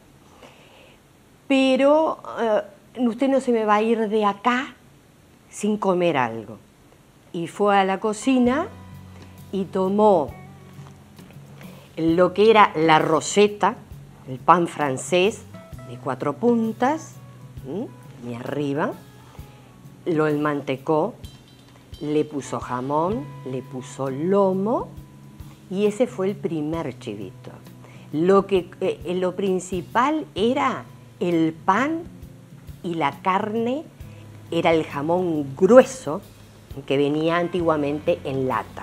pero usted no se me va a ir de acá sin comer algo. Y fue a la cocina y tomó lo que era la roseta, el pan francés de 4 puntas, y arriba, lo enmantecó, le puso jamón, le puso lomo, y ese fue el primer chivito. Lo principal era el pan y la carne, era el jamón grueso que venía antiguamente en lata.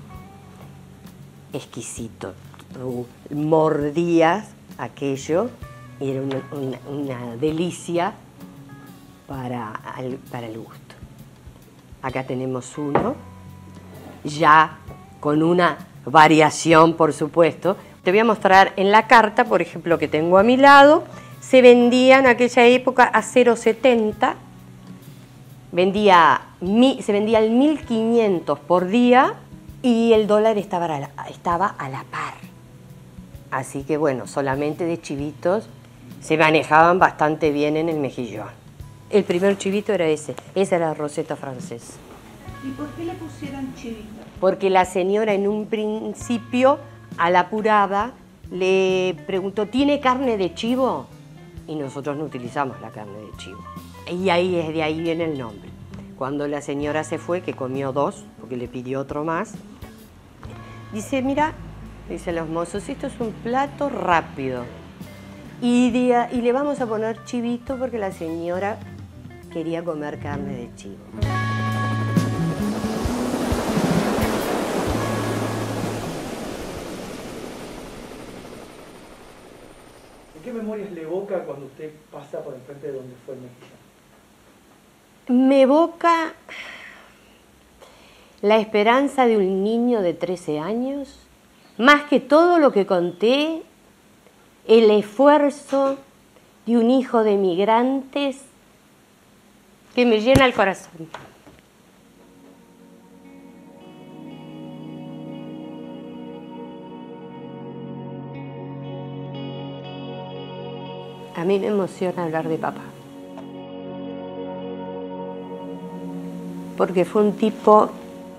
Exquisito. Mordías aquello y era una delicia para el gusto. Acá tenemos uno, ya con una variación, por supuesto. Te voy a mostrar en la carta, por ejemplo, que tengo a mi lado. Se vendía en aquella época a 0,70. Se vendía al 1.500 por día y el dólar estaba a la par. Así que bueno, solamente de chivitos se manejaban bastante bien en el Mejillón. El primer chivito era ese, esa era la roseta francesa. ¿Y por qué le pusieron chivito? Porque la señora en un principio, a la apurada, le preguntó, ¿tiene carne de chivo? Y nosotros no utilizamos la carne de chivo. Y de ahí viene el nombre. Cuando la señora se fue, que comió 2, porque le pidió otro más, dice, mira, dicen los mozos, esto es un plato rápido. Y le vamos a poner chivito porque la señora quería comer carne de chivo. ¿Qué memorias le evoca cuando usted pasa por el frente de donde fue el Mejillón? Me evoca la esperanza de un niño de 13 años, más que todo lo que conté, el esfuerzo de un hijo de migrantes que me llena el corazón. A mí me emociona hablar de papá, porque fue un tipo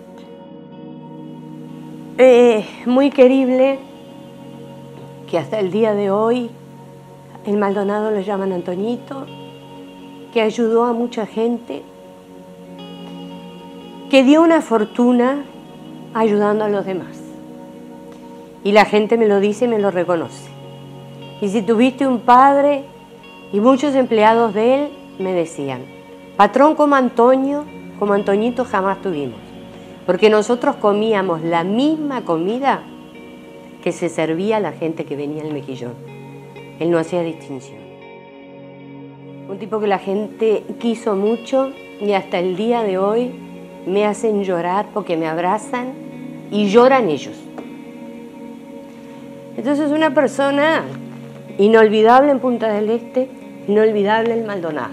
muy querible, que hasta el día de hoy en Maldonado lo llaman Antoñito, que ayudó a mucha gente, que dio una fortuna ayudando a los demás. Y la gente me lo dice y me lo reconoce. Y si tuviste un padre, y muchos empleados de él me decían, patrón como Antonio, como Antoñito jamás tuvimos. Porque nosotros comíamos la misma comida que se servía a la gente que venía al Mejillón. Él no hacía distinción. Un tipo que la gente quiso mucho y hasta el día de hoy me hacen llorar porque me abrazan y lloran ellos. Entonces una persona inolvidable en Punta del Este, inolvidable en Maldonado.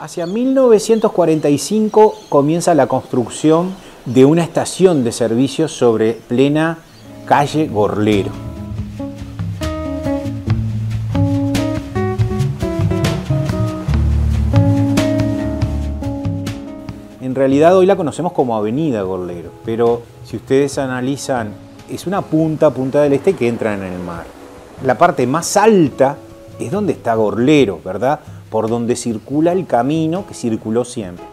Hacia 1945 comienza la construcción de una estación de servicios sobre plena calle Gorlero. En realidad hoy la conocemos como Avenida Gorlero, pero si ustedes analizan, es una punta del Este que entra en el mar. La parte más alta es donde está Gorlero, ¿verdad? Por donde circula el camino que circuló siempre.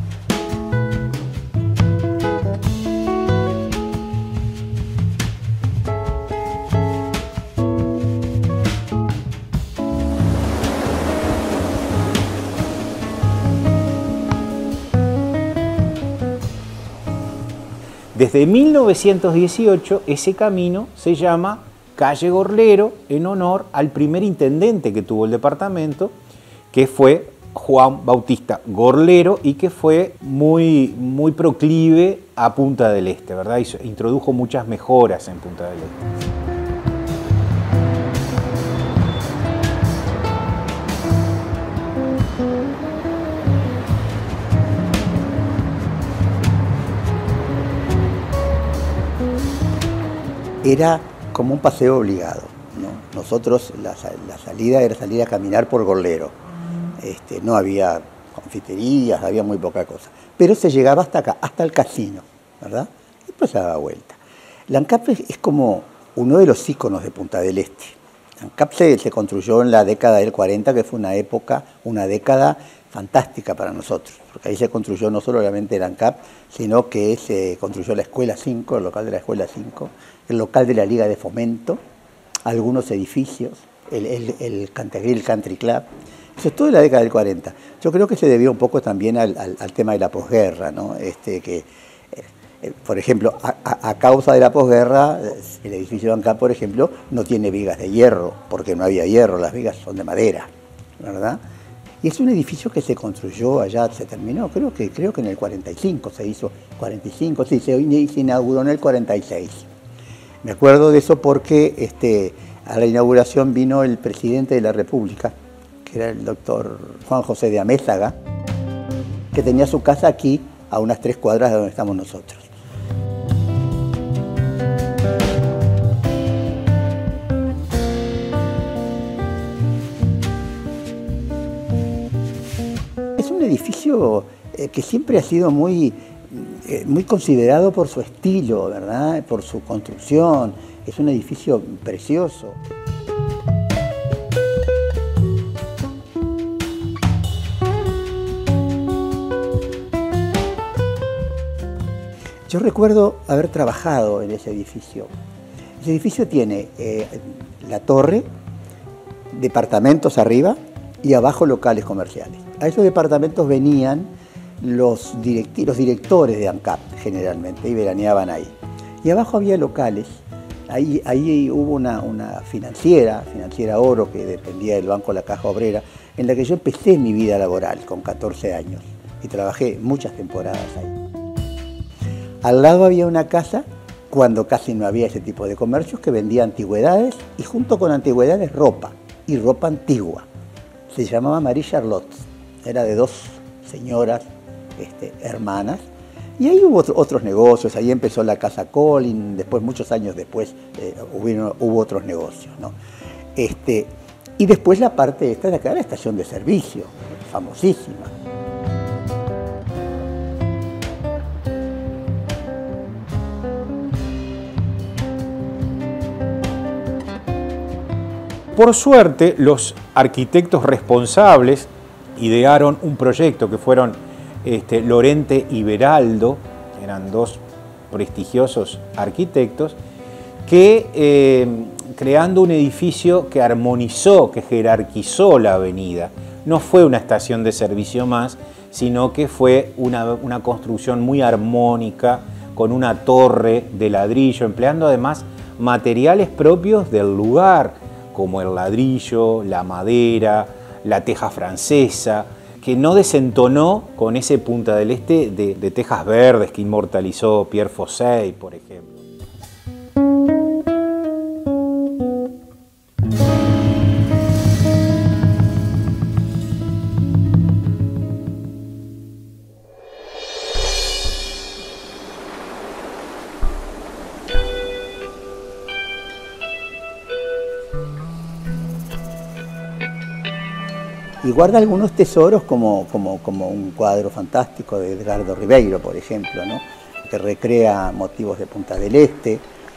Desde 1918 ese camino se llama Calle Gorlero en honor al primer intendente que tuvo el departamento, que fue Juan Bautista Gorlero y que fue muy proclive a Punta del Este, ¿verdad? Introdujo muchas mejoras en Punta del Este. Era como un paseo obligado, ¿no? Nosotros, la salida era salir a caminar por Gorlero. No había confiterías, había muy poca cosa. Pero se llegaba hasta acá, hasta el casino, ¿verdad? Y después se daba vuelta. La ANCAP es como uno de los íconos de Punta del Este. La ANCAP se construyó en la década del 40, que fue una década fantástica para nosotros, porque ahí se construyó no solamente el ANCAP, sino que se construyó la Escuela 5, el local de la Escuela 5, el local de la Liga de Fomento, algunos edificios, el Cantegril Country Club. Eso es todo de la década del 40. Yo creo que se debió un poco también al tema de la posguerra, ¿no? Por ejemplo, a causa de la posguerra, el edificio de ANCAP, por ejemplo, no tiene vigas de hierro, porque no había hierro, las vigas son de madera, ¿verdad? Y es un edificio que se construyó allá, se terminó, creo que en el 45 se hizo, 45, sí, se inauguró en el 46. Me acuerdo de eso porque a la inauguración vino el presidente de la República, que era el doctor Juan José de Amézaga, que tenía su casa aquí, a unas 3 cuadras de donde estamos nosotros. Es un edificio que siempre ha sido muy considerado por su estilo, ¿verdad? Por su construcción. Es un edificio precioso. Yo recuerdo haber trabajado en ese edificio. Ese edificio tiene la torre, departamentos arriba y abajo locales comerciales. A esos departamentos venían los directores de ANCAP generalmente y veraneaban ahí. Y abajo había locales. Ahí hubo una financiera Oro, que dependía del Banco La Caja Obrera, en la que yo empecé mi vida laboral con 14 años y trabajé muchas temporadas ahí. Al lado había una casa, cuando casi no había ese tipo de comercios, que vendía antigüedades y junto con antigüedades ropa, y ropa antigua. Se llamaba Marie Charlotte, era de 2 señoras hermanas, y ahí hubo otros negocios. Ahí empezó la Casa Colin, después, muchos años después, hubo otros negocios, ¿no? Y después la parte esta de acá, la estación de servicio, famosísima. Por suerte, los arquitectos responsables idearon un proyecto que fueron Lorente y Beraldo, eran 2 prestigiosos arquitectos, que creando un edificio que armonizó, que jerarquizó la avenida. No fue una estación de servicio más, sino que fue una construcción muy armónica, con una torre de ladrillo, empleando además materiales propios del lugar, como el ladrillo, la madera, la teja francesa, que no desentonó con ese Punta del Este de tejas verdes que inmortalizó Pierre Fosset, por ejemplo. y guarda algunos tesoros como un cuadro fantástico de Edgardo Ribeiro, por ejemplo, ¿no? Que recrea motivos de Punta del Este.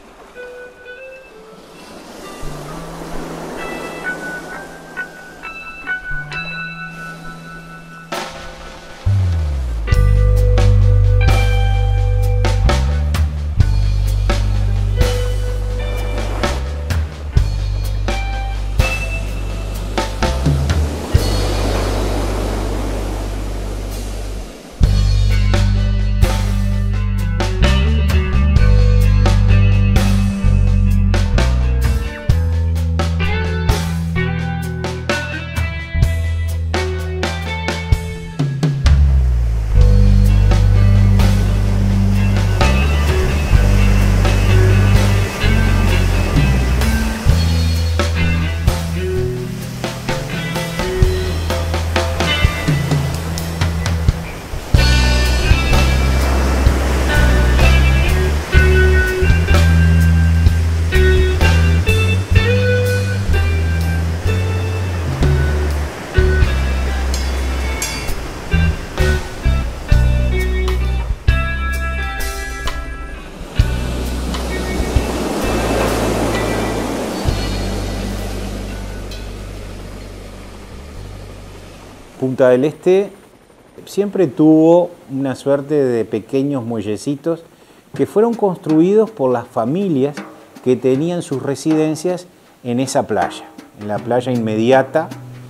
Punta del Este siempre tuvo una suerte de pequeños muellecitos que fueron construidos por las familias que tenían sus residencias en esa playa, en la playa inmediata.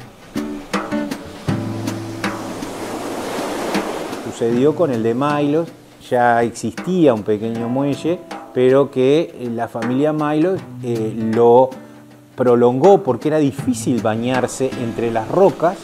Sucedió con el de Maylos, ya existía un pequeño muelle, pero que la familia Maylos lo prolongó porque era difícil bañarse entre las rocas.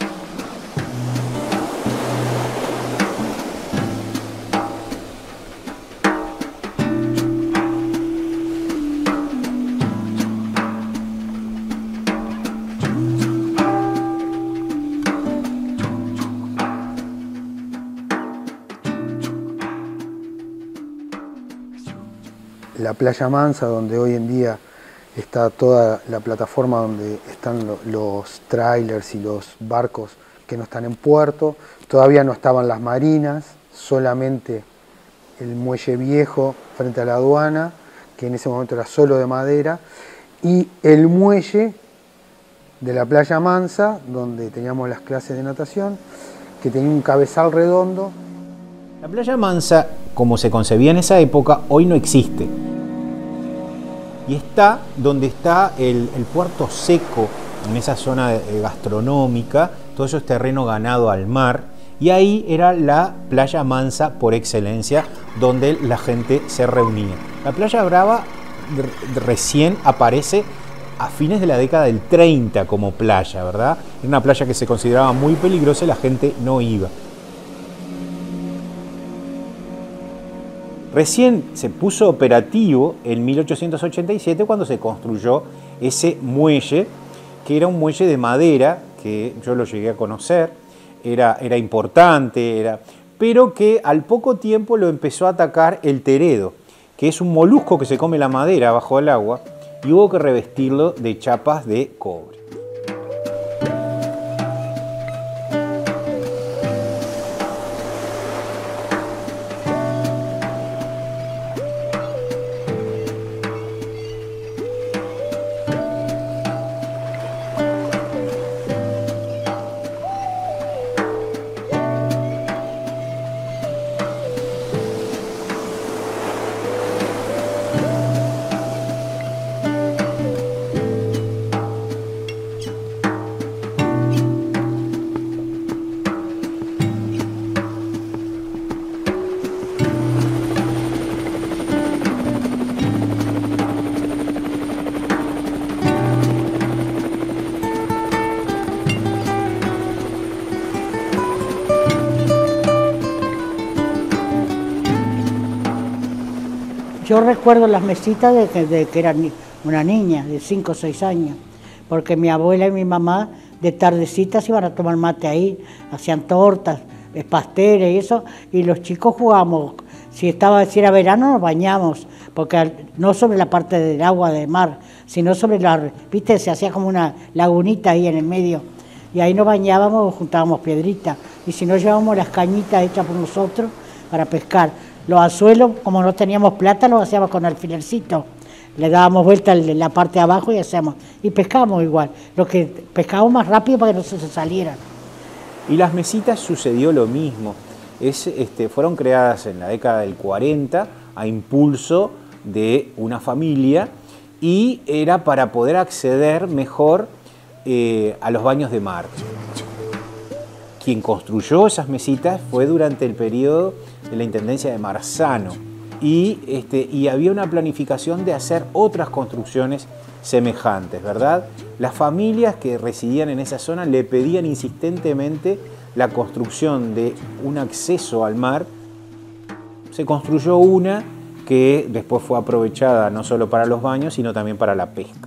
La Playa Mansa, donde hoy en día está toda la plataforma donde están los trailers y los barcos que no están en puerto. Todavía no estaban las marinas, solamente el muelle viejo frente a la aduana, que en ese momento era solo de madera, y el muelle de la Playa Mansa, donde teníamos las clases de natación, que tenía un cabezal redondo. La Playa Mansa, como se concebía en esa época, hoy no existe. Y está donde está el puerto seco, en esa zona gastronómica, todo eso es terreno ganado al mar, y ahí era la Playa Mansa por excelencia, donde la gente se reunía. La Playa Brava recién aparece a fines de la década del 30 como playa, ¿verdad? Era una playa que se consideraba muy peligrosa y la gente no iba. Recién se puso operativo en 1887 cuando se construyó ese muelle, que era un muelle de madera, que yo lo llegué a conocer, era importante, pero que al poco tiempo lo empezó a atacar el teredo, que es un molusco que se come la madera bajo el agua, y hubo que revestirlo de chapas de cobre. Yo recuerdo las mesitas de que era una niña de 5 o 6 años, porque mi abuela y mi mamá de tardecitas iban a tomar mate ahí, hacían tortas, pasteles y eso, y los chicos jugábamos. Si era verano nos bañamos, porque no sobre la parte del agua del mar, sino sobre la, viste, se hacía como una lagunita ahí en el medio, y ahí nos bañábamos, juntábamos piedritas, y si no llevábamos las cañitas hechas por nosotros para pescar. Los anzuelos, como no teníamos plata, los hacíamos con alfilercito. Le dábamos vuelta la parte de abajo y hacíamos, y pescábamos igual, lo que pescábamos más rápido para que no se salieran. Y las mesitas sucedió lo mismo. Fueron creadas en la década del 40 a impulso de una familia y era para poder acceder mejor a los baños de mar. Quien construyó esas mesitas fue durante el periodo de la intendencia de Marzano y había una planificación de hacer otras construcciones semejantes, ¿verdad? Las familias que residían en esa zona le pedían insistentemente la construcción de un acceso al mar. Se construyó una que después fue aprovechada no solo para los baños, sino también para la pesca.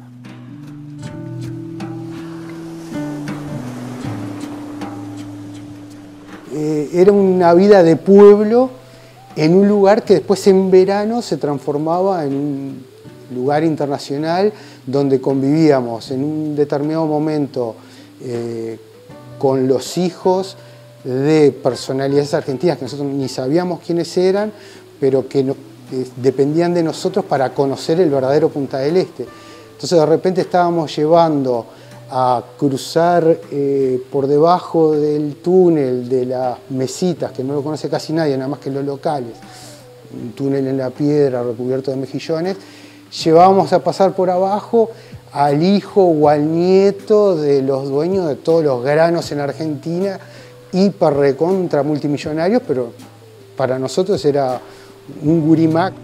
Era una vida de pueblo en un lugar que después en verano se transformaba en un lugar internacional donde convivíamos en un determinado momento con los hijos de personalidades argentinas que nosotros ni sabíamos quiénes eran, pero que dependían de nosotros para conocer el verdadero Punta del Este. Entonces de repente estábamos llevando a cruzar por debajo del túnel de las mesitas, que no lo conoce casi nadie, nada más que los locales, un túnel en la piedra recubierto de mejillones, llevábamos a pasar por abajo al hijo o al nieto de los dueños de todos los granos en Argentina, hiper recontra multimillonarios, pero para nosotros era un gurimac.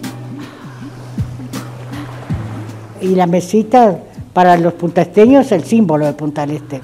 Y la mesita para los puntaesteños es el símbolo de Punta del Este.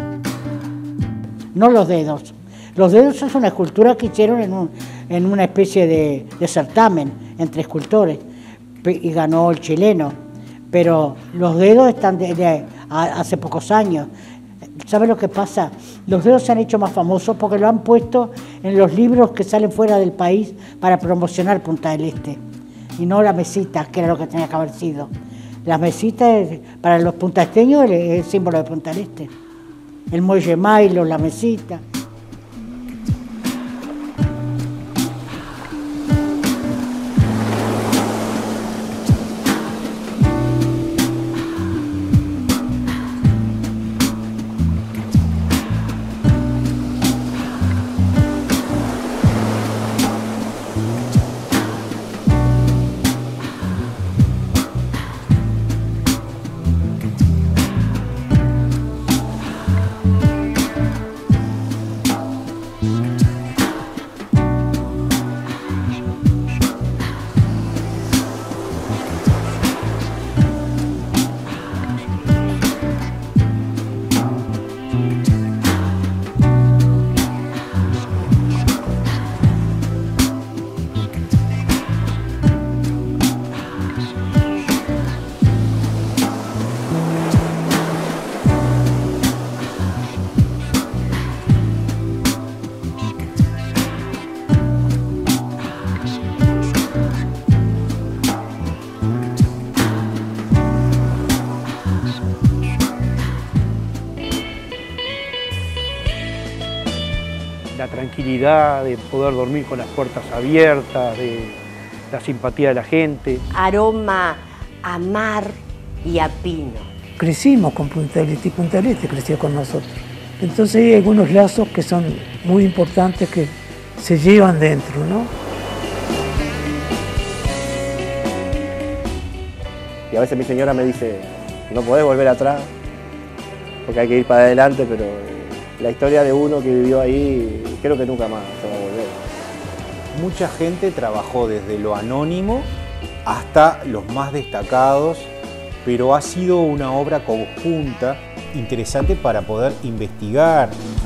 No los dedos. Los dedos es una escultura que hicieron en una especie de certamen entre escultores y ganó el chileno. Pero los dedos están de hace pocos años. ¿Sabe lo que pasa? Los dedos se han hecho más famosos porque lo han puesto en los libros que salen fuera del país para promocionar Punta del Este. Y no la mesita, que era lo que tenía que haber sido. Las mesitas, para los puntaesteños, es el símbolo de Punta del Este. El muelle Mailo, la mesita. La tranquilidad de poder dormir con las puertas abiertas, de la simpatía de la gente. Aroma a mar y a pino. Crecimos con Punta del Este y Punta del Este creció con nosotros. Entonces hay algunos lazos que son muy importantes que se llevan dentro, ¿no? Y a veces mi señora me dice, no podés volver atrás, porque hay que ir para adelante, pero la historia de uno que vivió ahí, creo que nunca más se va a volver. Mucha gente trabajó desde lo anónimo hasta los más destacados, pero ha sido una obra conjunta interesante para poder investigar